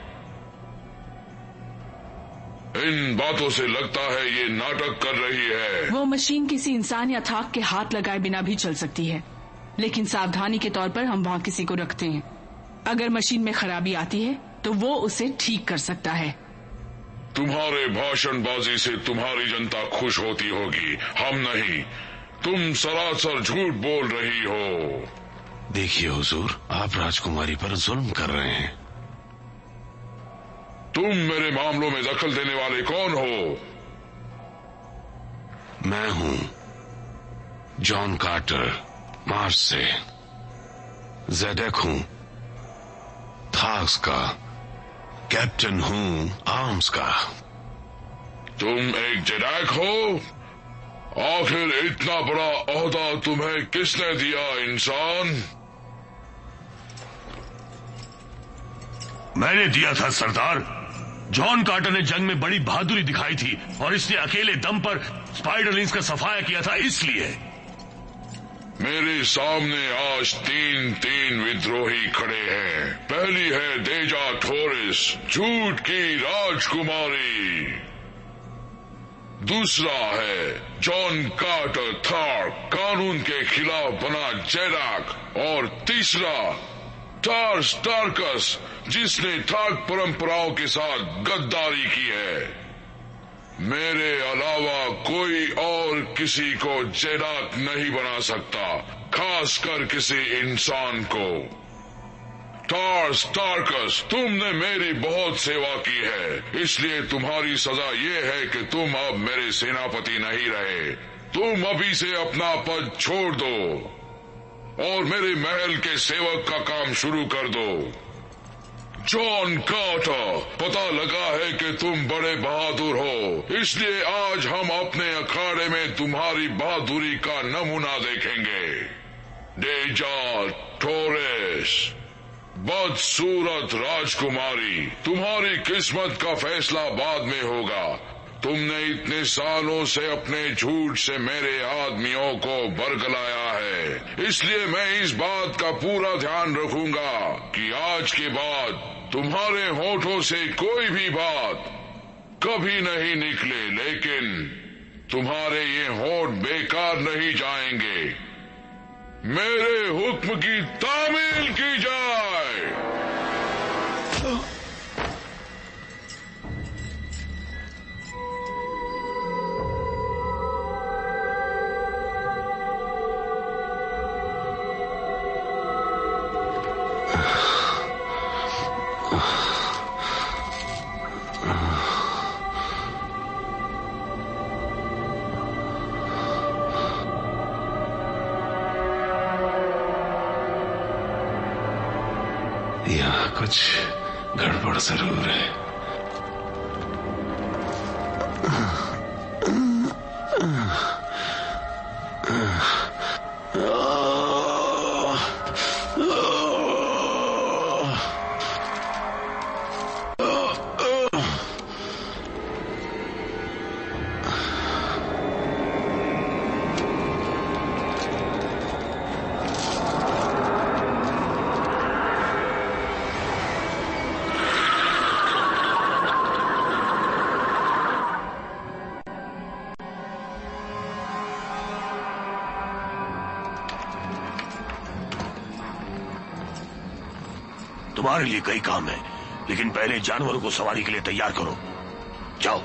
इन बातों से लगता है ये नाटक कर रही है। वो मशीन किसी इंसान या थाक के हाथ लगाए बिना भी चल सकती है, लेकिन सावधानी के तौर पर हम वहाँ किसी को रखते हैं। अगर मशीन में खराबी आती है तो वो उसे ठीक कर सकता है। तुम्हारे भाषणबाजी से तुम्हारी जनता खुश होती होगी, हम नहीं। तुम सरासर झूठ बोल रही हो। देखिए हुजूर, आप राजकुमारी पर जुल्म कर रहे हैं। तुम मेरे मामलों में दखल देने वाले कौन हो? मैं हूं जॉन कार्टर, मार्स से। ज़ेडेक हूं थाक्स का। कैप्टन हूं आर्म्स का। तुम एक जेडैक हो? आखिर इतना बड़ा ओहदा तुम्हें किसने दिया इंसान? मैंने दिया था सरदार। जॉन कार्टर ने जंग में बड़ी बहादुरी दिखाई थी और इसने अकेले दम पर स्पाइडरलिंग्स का सफाया किया था, इसलिए। मेरे सामने आज तीन तीन विद्रोही खड़े हैं। पहली है देजा टोरिस, झूठ की राजकुमारी। दूसरा है जॉन कार्टर थार, कानून के खिलाफ बना जेडैक। और तीसरा टार्स टार्कस, जिसने थार्क परंपराओं के साथ गद्दारी की है। मेरे अलावा कोई और किसी को जेडैक नहीं बना सकता, खासकर किसी इंसान को। टार्स टार्कस, तुमने मेरी बहुत सेवा की है, इसलिए तुम्हारी सजा ये है कि तुम अब मेरे सेनापति नहीं रहे। तुम अभी से अपना पद छोड़ दो और मेरे महल के सेवक का काम शुरू कर दो। जॉन कार्टर, पता लगा है कि तुम बड़े बहादुर हो, इसलिए आज हम अपने अखाड़े में तुम्हारी बहादुरी का नमूना देखेंगे। डेजा टोरेस, बदसूरत राजकुमारी, तुम्हारी किस्मत का फैसला बाद में होगा। तुमने इतने सालों से अपने झूठ से मेरे आदमियों को बरगलाया है, इसलिए मैं इस बात का पूरा ध्यान रखूंगा कि आज के बाद तुम्हारे होठों से कोई भी बात कभी नहीं निकले, लेकिन तुम्हारे ये होठ बेकार नहीं जाएंगे। मेरे हुक्म की तामील की जाए। यहाँ कुछ गड़बड़ जरूर है। तुम्हारे लिए कई काम है, लेकिन पहले जानवरों को सवारी के लिए तैयार करो। जाओ।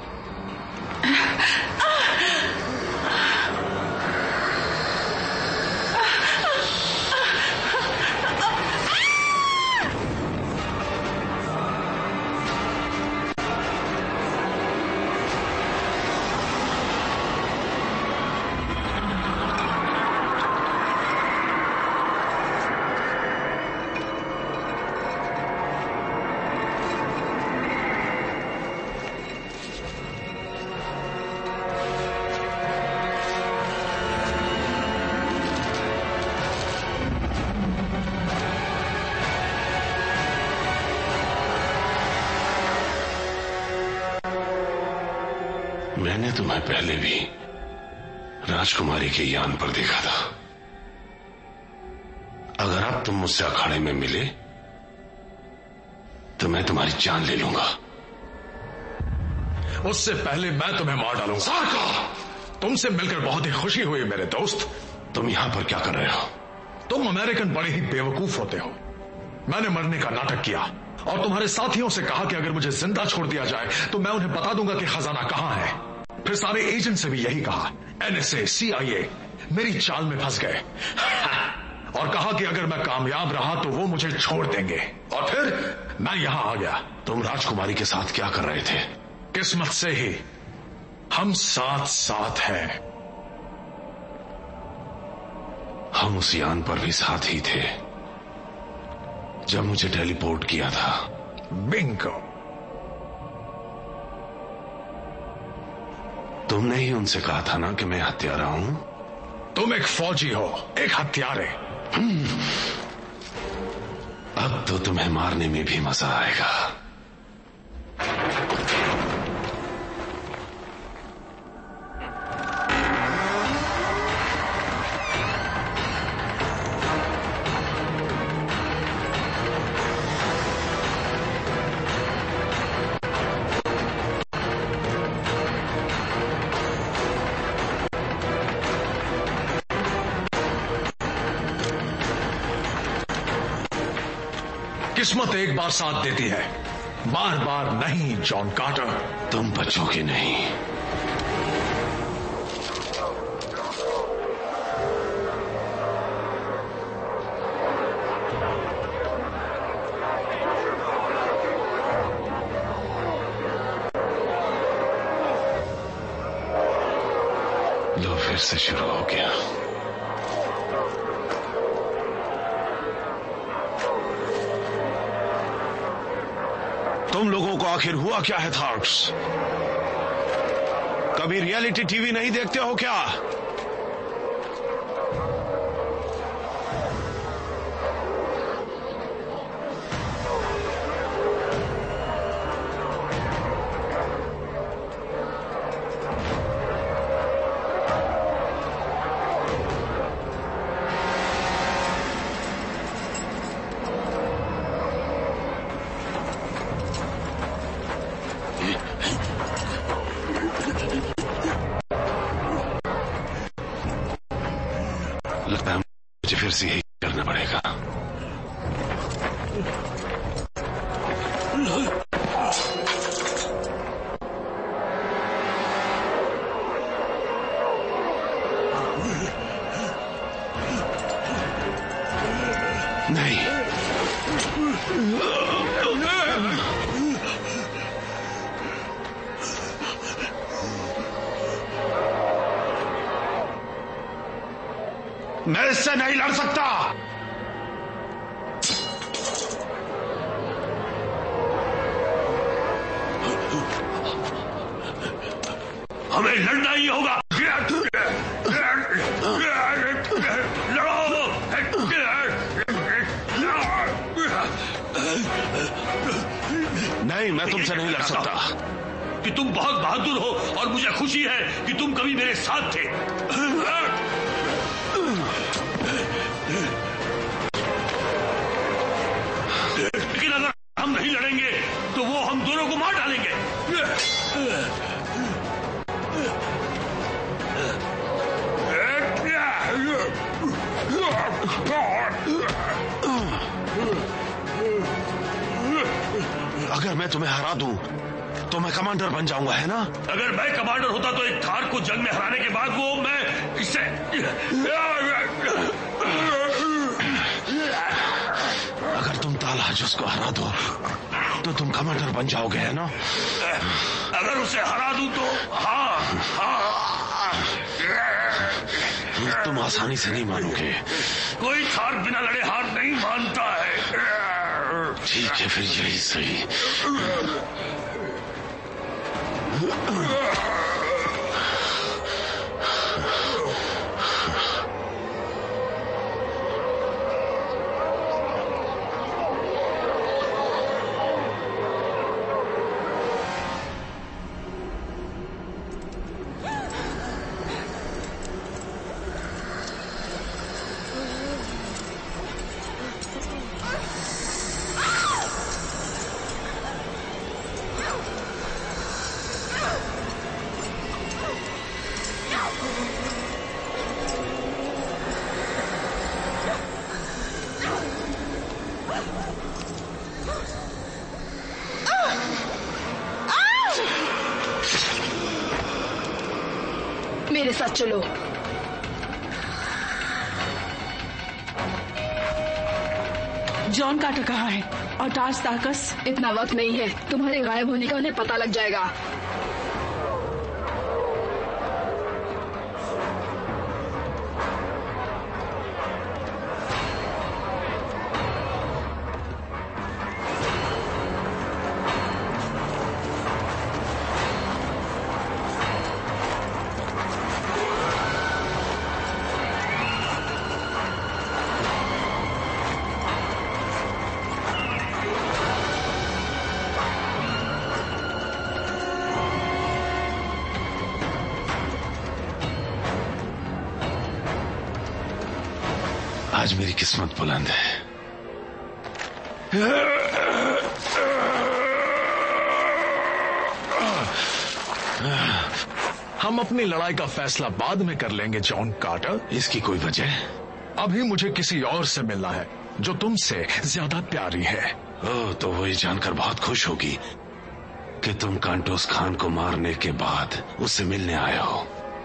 मैंने तुम्हें पहले भी राजकुमारी के यान पर देखा था। अगर अब तुम मुझसे अखाड़े में मिले तो मैं तुम्हारी जान ले लूंगा। उससे पहले मैं तुम्हें मार डालूंगा। साका! तुमसे मिलकर बहुत ही खुशी हुई मेरे दोस्त। तुम यहां पर क्या कर रहे हो? तुम अमेरिकन बड़े ही बेवकूफ होते हो। मैंने मरने का नाटक किया और तुम्हारे साथियों से कहा कि अगर मुझे जिंदा छोड़ दिया जाए तो मैं उन्हें बता दूंगा कि खजाना कहां है। फिर सारे एजेंट से भी यही कहा। एनएसए, सीआईए मेरी चाल में फंस गए और कहा कि अगर मैं कामयाब रहा तो वो मुझे छोड़ देंगे। और फिर मैं यहां आ गया। तुम राजकुमारी के साथ क्या कर रहे थे? किस्मत से ही हम साथ साथ हैं। हम उस यान पर भी साथ ही थे जब मुझे टेलीपोर्ट किया था। बिंगो। तुमने ही उनसे कहा था ना कि मैं हत्यारा हूं। तुम एक फौजी हो, एक हत्यारे। अब तो तुम्हें मारने में भी मजा आएगा। किस्मत एक बार साथ देती है, बार बार नहीं जॉन कार्टर। तुम बचोगे नहीं। लो फिर से शुरू हो गया। तुम लोगों को आखिर हुआ क्या है थार्क्स? कभी रियलिटी टीवी नहीं देखते हो क्या? लगता है मुझे फिर से यही करना पड़ेगा। नहीं। मैं इससे नहीं लड़ सकता। हमें लड़ना ही होगा। लड़ो। नहीं, मैं तुमसे नहीं लड़ सकता। कि तुम बहुत बहादुर हो और मुझे खुशी है कि तुम कभी मेरे साथ थे। लेकिन अगर हम नहीं लड़ेंगे तो वो हम दोनों को मार डालेंगे। अगर मैं तुम्हें हरा दूं तो मैं कमांडर बन जाऊंगा, है ना? अगर मैं कमांडर होता तो एक थार को जंग में हराने के बाद वो मैं इससे अगर तुम तालहाजुस को हरा दो तो तुम कमांडर बन जाओगे, है ना? अगर उसे हरा दूं तो हाँ हाँ। तुम आसानी से नहीं मानोगे। कोई थार बिना लड़े हार नहीं मानता है। ठीक है, फिर यही सही। मेरे साथ चलो। जॉन कार्टर कहाँ है? और टार्स तार्कस? इतना वक्त नहीं है, तुम्हारे गायब होने का उन्हें पता लग जाएगा। आज मेरी किस्मत बुलंद है। हम अपनी लड़ाई का फैसला बाद में कर लेंगे जॉन कार्टर। इसकी कोई वजह? अभी मुझे किसी और से मिलना है जो तुमसे ज्यादा प्यारी है। ओह, तो वो ये जानकर बहुत खुश होगी कि तुम कांटोस खान को मारने के बाद उससे मिलने आए हो।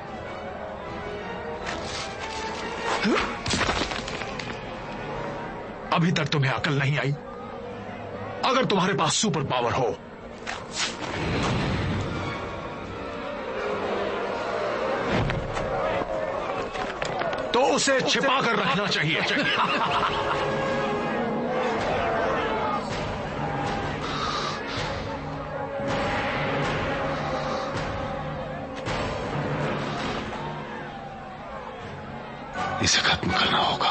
अभी तक तुम्हें अकल नहीं आई? अगर तुम्हारे पास सुपर पावर हो तो उसे छिपा कर रखना चाहिए। इसे खत्म करना होगा।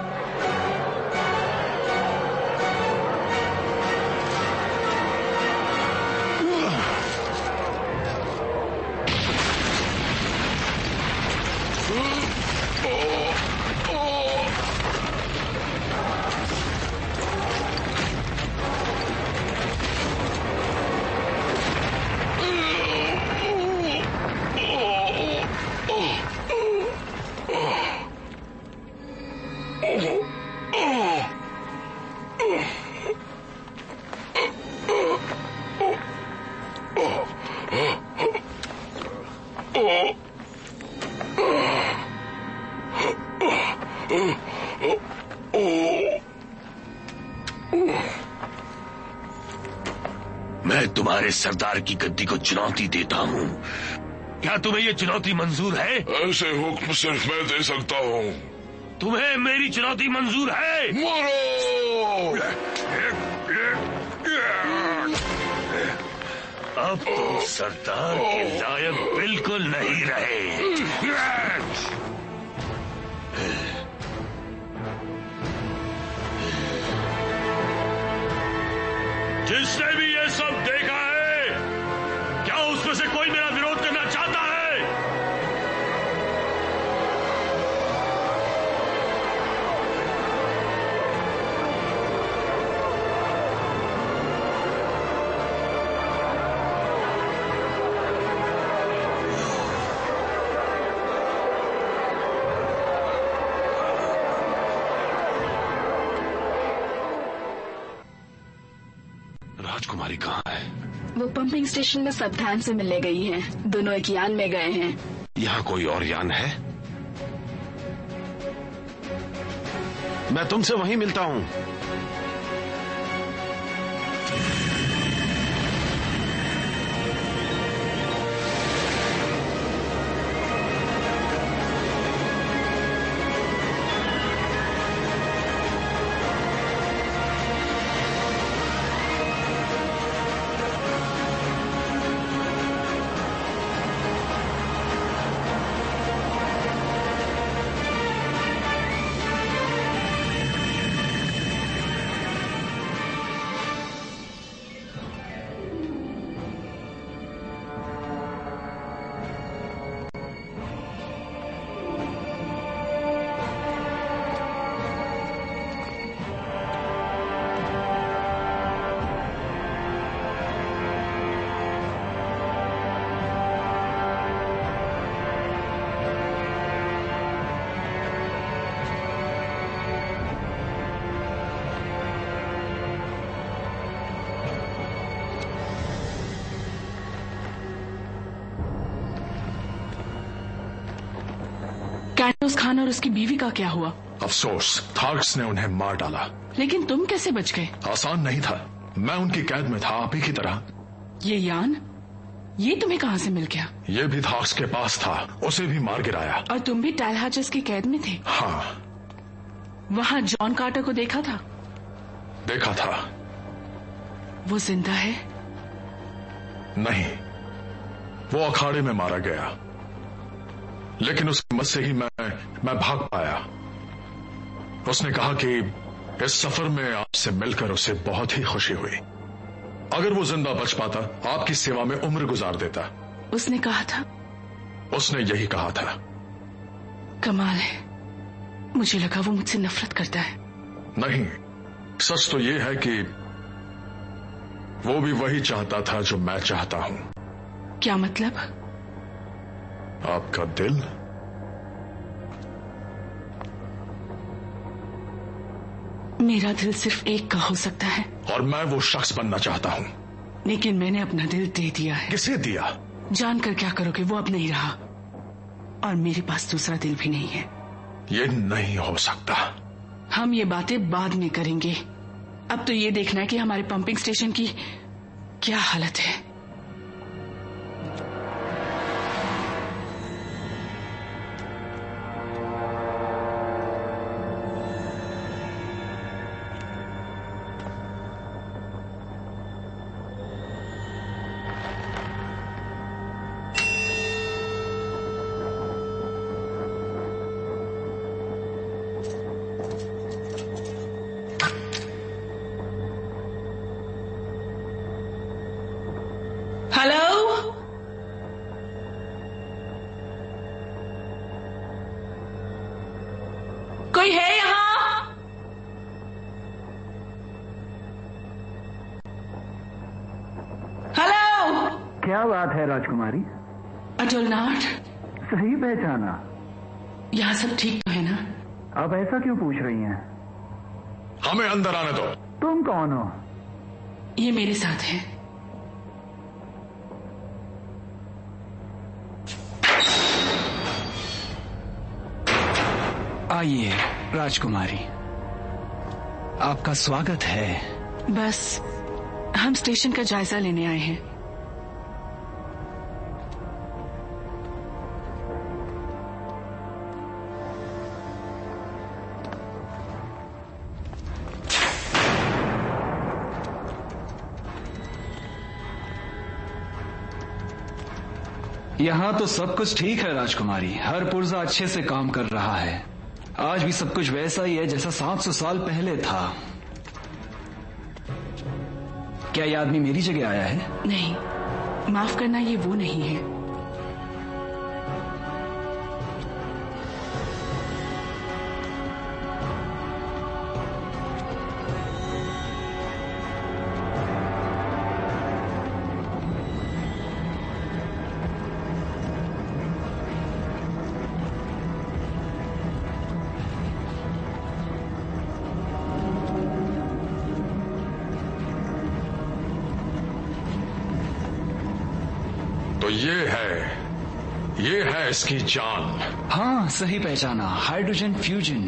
मैं तुम्हारे सरदार की गद्दी को चुनौती देता हूँ। क्या तुम्हें ये चुनौती मंजूर है? ऐसे हुक्म सिर्फ मैं दे सकता हूँ। तुम्हें मेरी चुनौती मंजूर है? मरो! अब तुम सरदार के लायक बिल्कुल नहीं रहे। जिसने भी ये सब देखा है, क्या उसमें से कोई मेरा विरोध करना चाहता है? राजकुमारी कहाँ है? वो पंपिंग स्टेशन में सावधान से मिलने गई हैं। दोनों एक यान में गए हैं। यहाँ कोई और यान है? मैं तुमसे वहीं मिलता हूँ। कैटोस खान और उसकी बीवी का क्या हुआ? अफसोस, थार्क्स ने उन्हें मार डाला। लेकिन तुम कैसे बच गए? आसान नहीं था, मैं उनकी कैद में था, आप ही की तरह। ये यान, ये तुम्हें कहाँ से मिल गया? ये भी थार्क्स के पास था, उसे भी मार गिराया। और तुम भी टैलहाचस की कैद में थे? हाँ। वहाँ जॉन कार्टर को देखा था? देखा था। वो जिंदा है? नहीं, वो अखाड़े में मारा गया, लेकिन उसकी मदद से ही मैं मैं भाग पाया। उसने कहा कि इस सफर में आपसे मिलकर उसे बहुत ही खुशी हुई। अगर वो जिंदा बच पाता, आपकी सेवा में उम्र गुजार देता। उसने कहा था? उसने यही कहा था। कमाल है, मुझे लगा वो मुझसे नफरत करता है। नहीं, सच तो ये है कि वो भी वही चाहता था जो मैं चाहता हूं। क्या मतलब? आपका दिल? मेरा दिल सिर्फ एक का हो सकता है। और मैं वो शख्स बनना चाहता हूं। लेकिन मैंने अपना दिल दे दिया है। किसे दिया? जानकर क्या करोगे, वो अब नहीं रहा। और मेरे पास दूसरा दिल भी नहीं है। ये नहीं हो सकता। हम ये बातें बाद में करेंगे। अब तो ये देखना है कि हमारे पंपिंग स्टेशन की क्या हालत है। हेलो, कोई है यहाँ? हेलो। क्या बात है राजकुमारी? अटल नाट। सही पहचाना। यहाँ सब ठीक तो है ना? आप ऐसा क्यों पूछ रही हैं? हमें अंदर आने दो। तुम कौन हो? ये मेरे साथ है। आइए राजकुमारी, आपका स्वागत है। बस हम स्टेशन का जायजा लेने आए हैं। यहाँ तो सब कुछ ठीक है राजकुमारी। हर पुर्जा अच्छे से काम कर रहा है। आज भी सब कुछ वैसा ही है जैसा सात सौ साल पहले था। क्या ये आदमी मेरी जगह आया है? नहीं, माफ करना, ये वो नहीं है। तो ये है, ये है इसकी जान। हाँ, सही पहचाना, हाइड्रोजन फ्यूजन।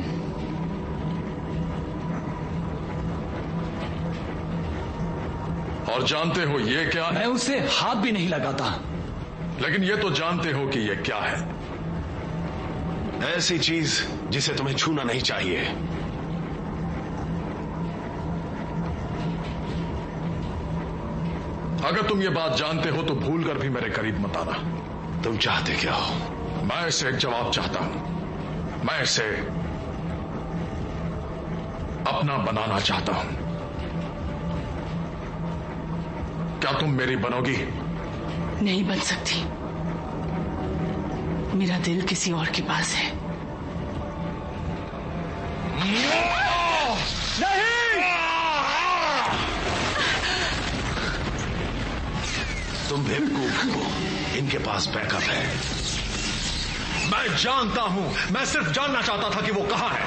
और जानते हो ये क्या है? मैं उसे हाथ भी नहीं लगाता। लेकिन ये तो जानते हो कि ये क्या है? ऐसी चीज जिसे तुम्हें छूना नहीं चाहिए। अगर तुम ये बात जानते हो तो भूल कर भी मेरे करीब मत आना। तुम चाहते क्या हो? मैं इसे एक जवाब चाहता हूं। मैं इसे अपना बनाना चाहता हूं। क्या तुम मेरी बनोगी? नहीं बन सकती। मेरा दिल किसी और के पास है। नहीं! तुम बेवकूफ हो। इनके पास बैकअप है। मैं जानता हूं। मैं सिर्फ जानना चाहता था कि वो कहां है।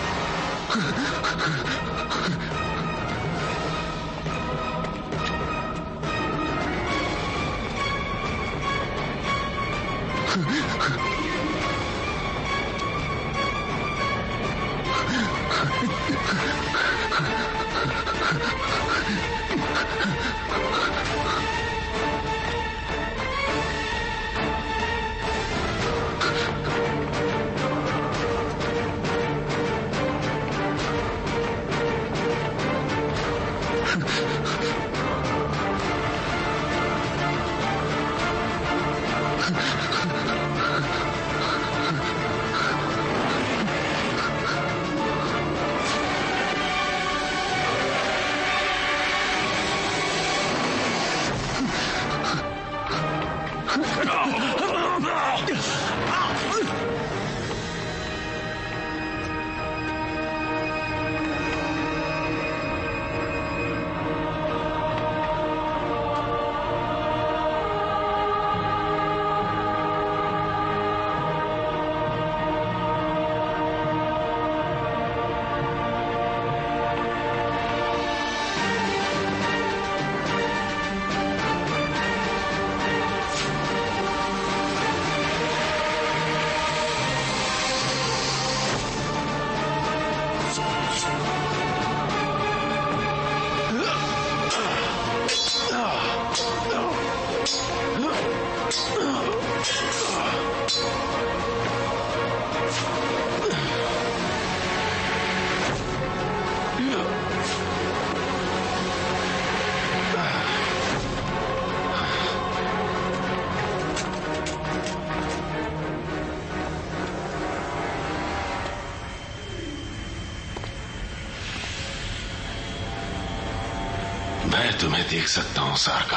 मैं तुम्हें देख सकता हूं सारका।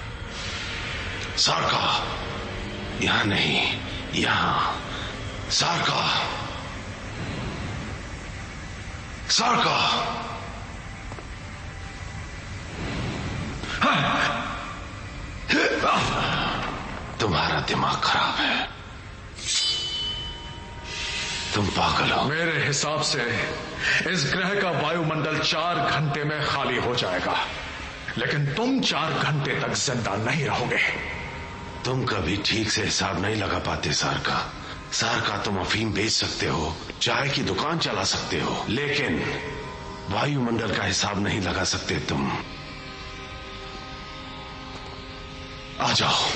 सारका, यहां नहीं, यहां। सारका, सारका। तुम्हारा दिमाग खराब है। तुम पागल हो। मेरे हिसाब से इस ग्रह का वायुमंडल चार घंटे में खाली हो जाएगा, लेकिन तुम चार घंटे तक जिंदा नहीं रहोगे। तुम कभी ठीक से हिसाब नहीं लगा पाते सारका। सारका, तुम अफीम बेच सकते हो, चाय की दुकान चला सकते हो, लेकिन वायुमंडल का हिसाब नहीं लगा सकते तुम। आ जाओ।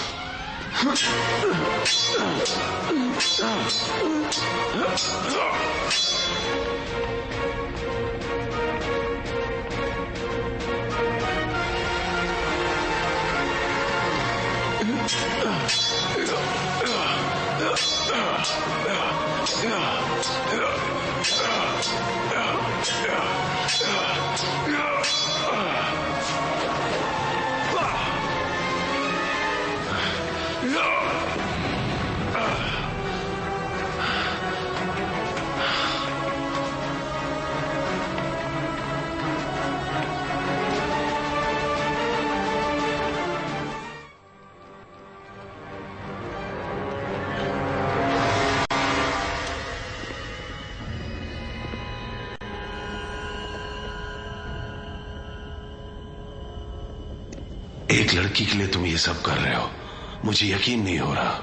एक लड़की के लिए तुम ये सब कर रहे हो, मुझे यकीन नहीं हो रहा।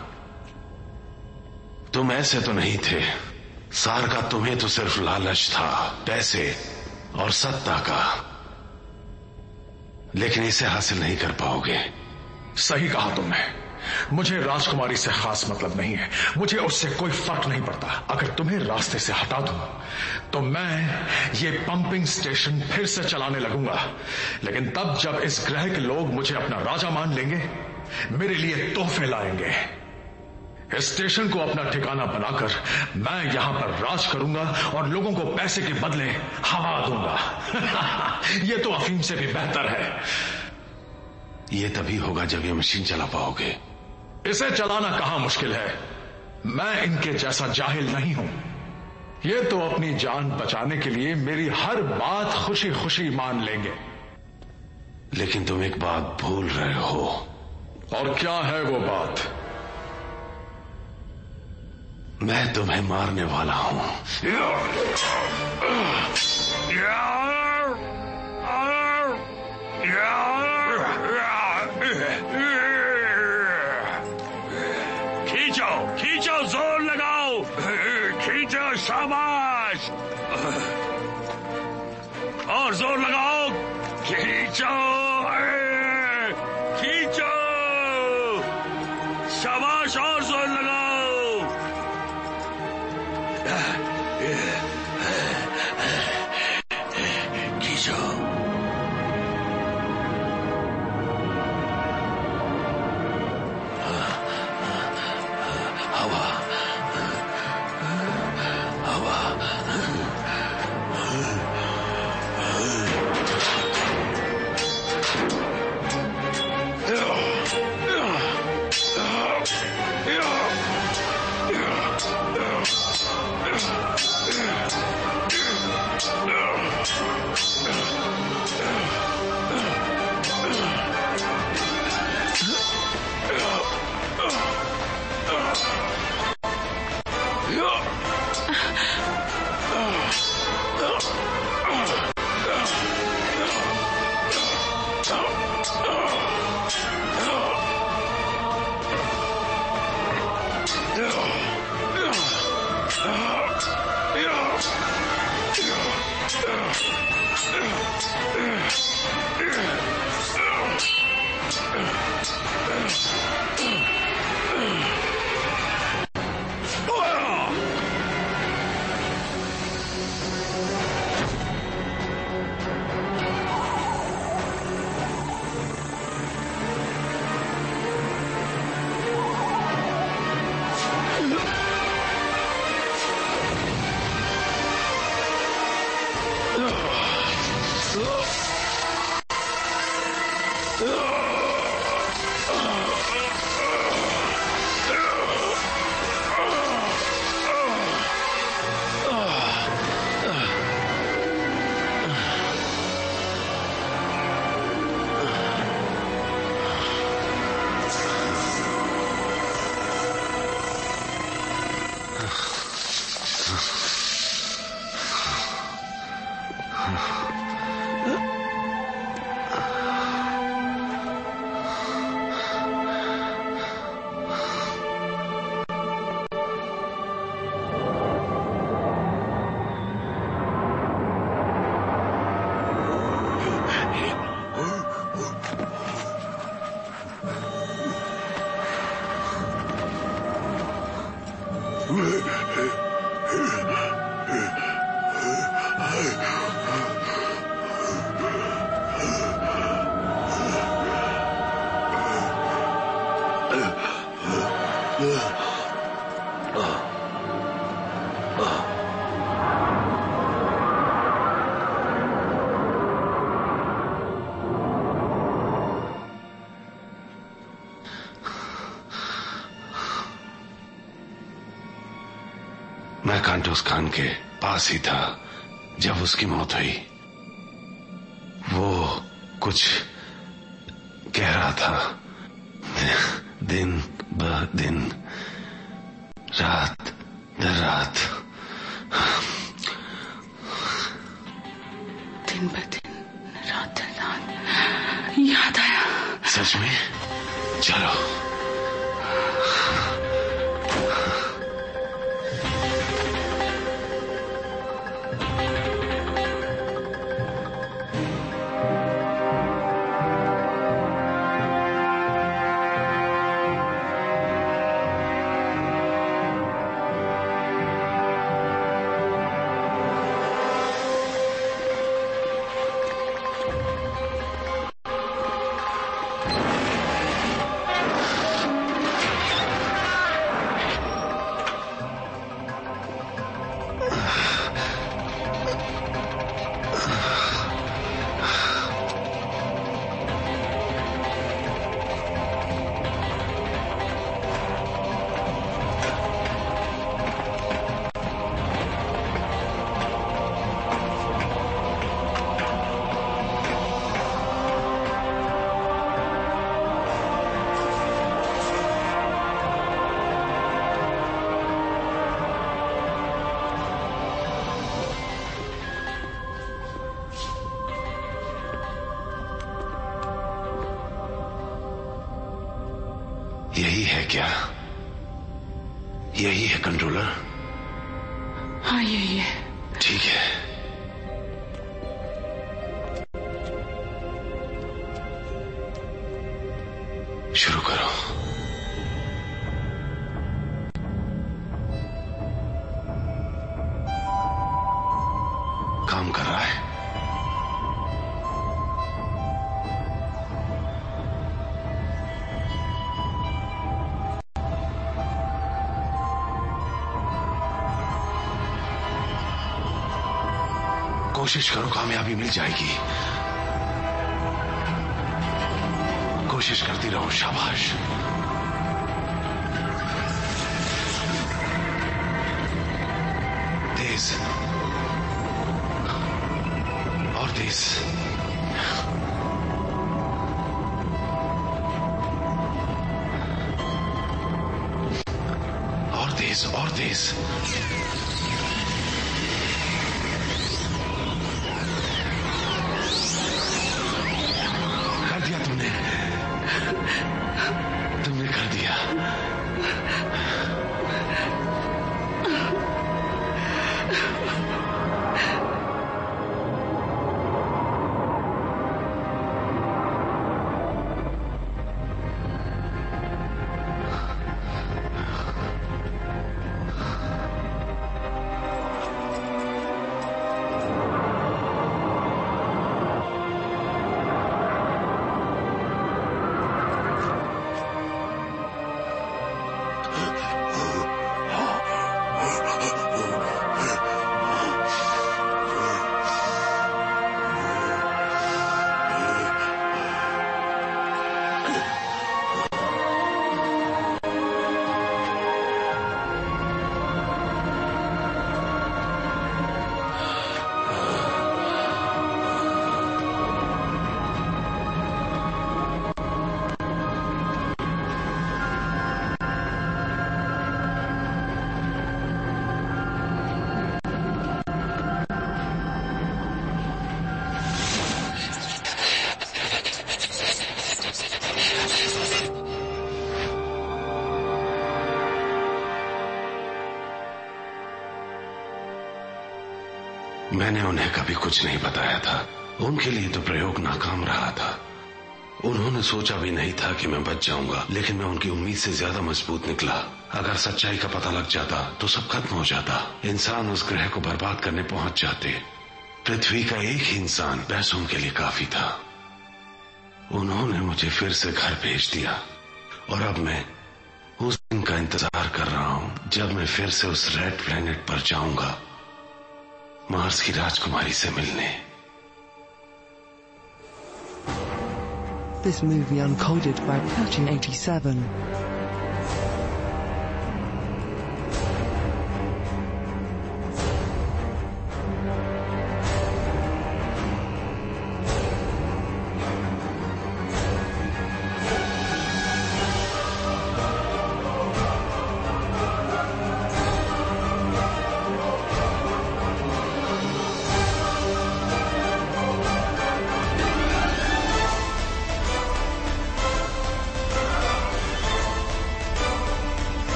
तुम ऐसे तो नहीं थे। सार का तुम्हें तो सिर्फ लालच था, पैसे और सत्ता का, लेकिन इसे हासिल नहीं कर पाओगे। सही कहा तुमने। मुझे राजकुमारी से खास मतलब नहीं है, मुझे उससे कोई फर्क नहीं पड़ता। अगर तुम्हें रास्ते से हटा दूं तो मैं ये पंपिंग स्टेशन फिर से चलाने लगूंगा, लेकिन तब जब इस ग्रह के लोग मुझे अपना राजा मान लेंगे, मेरे लिए तोहफे लाएंगे। इस स्टेशन को अपना ठिकाना बनाकर मैं यहां पर राज करूंगा और लोगों को पैसे के बदले हवा दूंगा। ये तो अफीम से भी बेहतर है। ये तभी होगा जब ये मशीन चला पाओगे। इसे चलाना कहां मुश्किल है। मैं इनके जैसा जाहिल नहीं हूं। ये तो अपनी जान बचाने के लिए मेरी हर बात खुशी खुशी मान लेंगे। लेकिन तुम एक बात भूल रहे हो। और क्या है वो बात? मैं तुम्हें मारने वाला हूं। खींचो खींचो, जोर लगाओ, खींचो, शाबाश, और जोर लगाओ, खींचो खींचो, शाबाश, और जोर लगाओ। खींचो। हवा हवा मैं कांटोस खान के पास ही था जब उसकी मौत हुई। वो कुछ कह रहा था, दिन ब दिन, रात दर रात, दिन ब दिन, रात दर रात। याद आया। सच में? चलो। यही है क्या? यही है कंट्रोलर? हाँ यही है। ठीक है। शुरू करो। काम कर रहा है। कोशिश करो, कामयाबी मिल जाएगी। कोशिश करती रहो। शाबाश। तेज और तेज। और तेज और तेज। तुमने तुमने कर दिया। मैंने उन्हें कभी कुछ नहीं बताया था। उनके लिए तो प्रयोग नाकाम रहा था। उन्होंने सोचा भी नहीं था कि मैं बच जाऊंगा, लेकिन मैं उनकी उम्मीद से ज्यादा मजबूत निकला। अगर सच्चाई का पता लग जाता तो सब खत्म हो जाता। इंसान उस ग्रह को बर्बाद करने पहुंच जाते। पृथ्वी का एक ही इंसान बस उनके लिए काफी था। उन्होंने मुझे फिर से घर भेज दिया और अब मैं उस दिन का इंतजार कर रहा हूं जब मैं फिर से उस रेड प्लेनेट पर जाऊंगा मार्स की राजकुमारी से मिलने। This movie uncoded by Patching eighty-seven.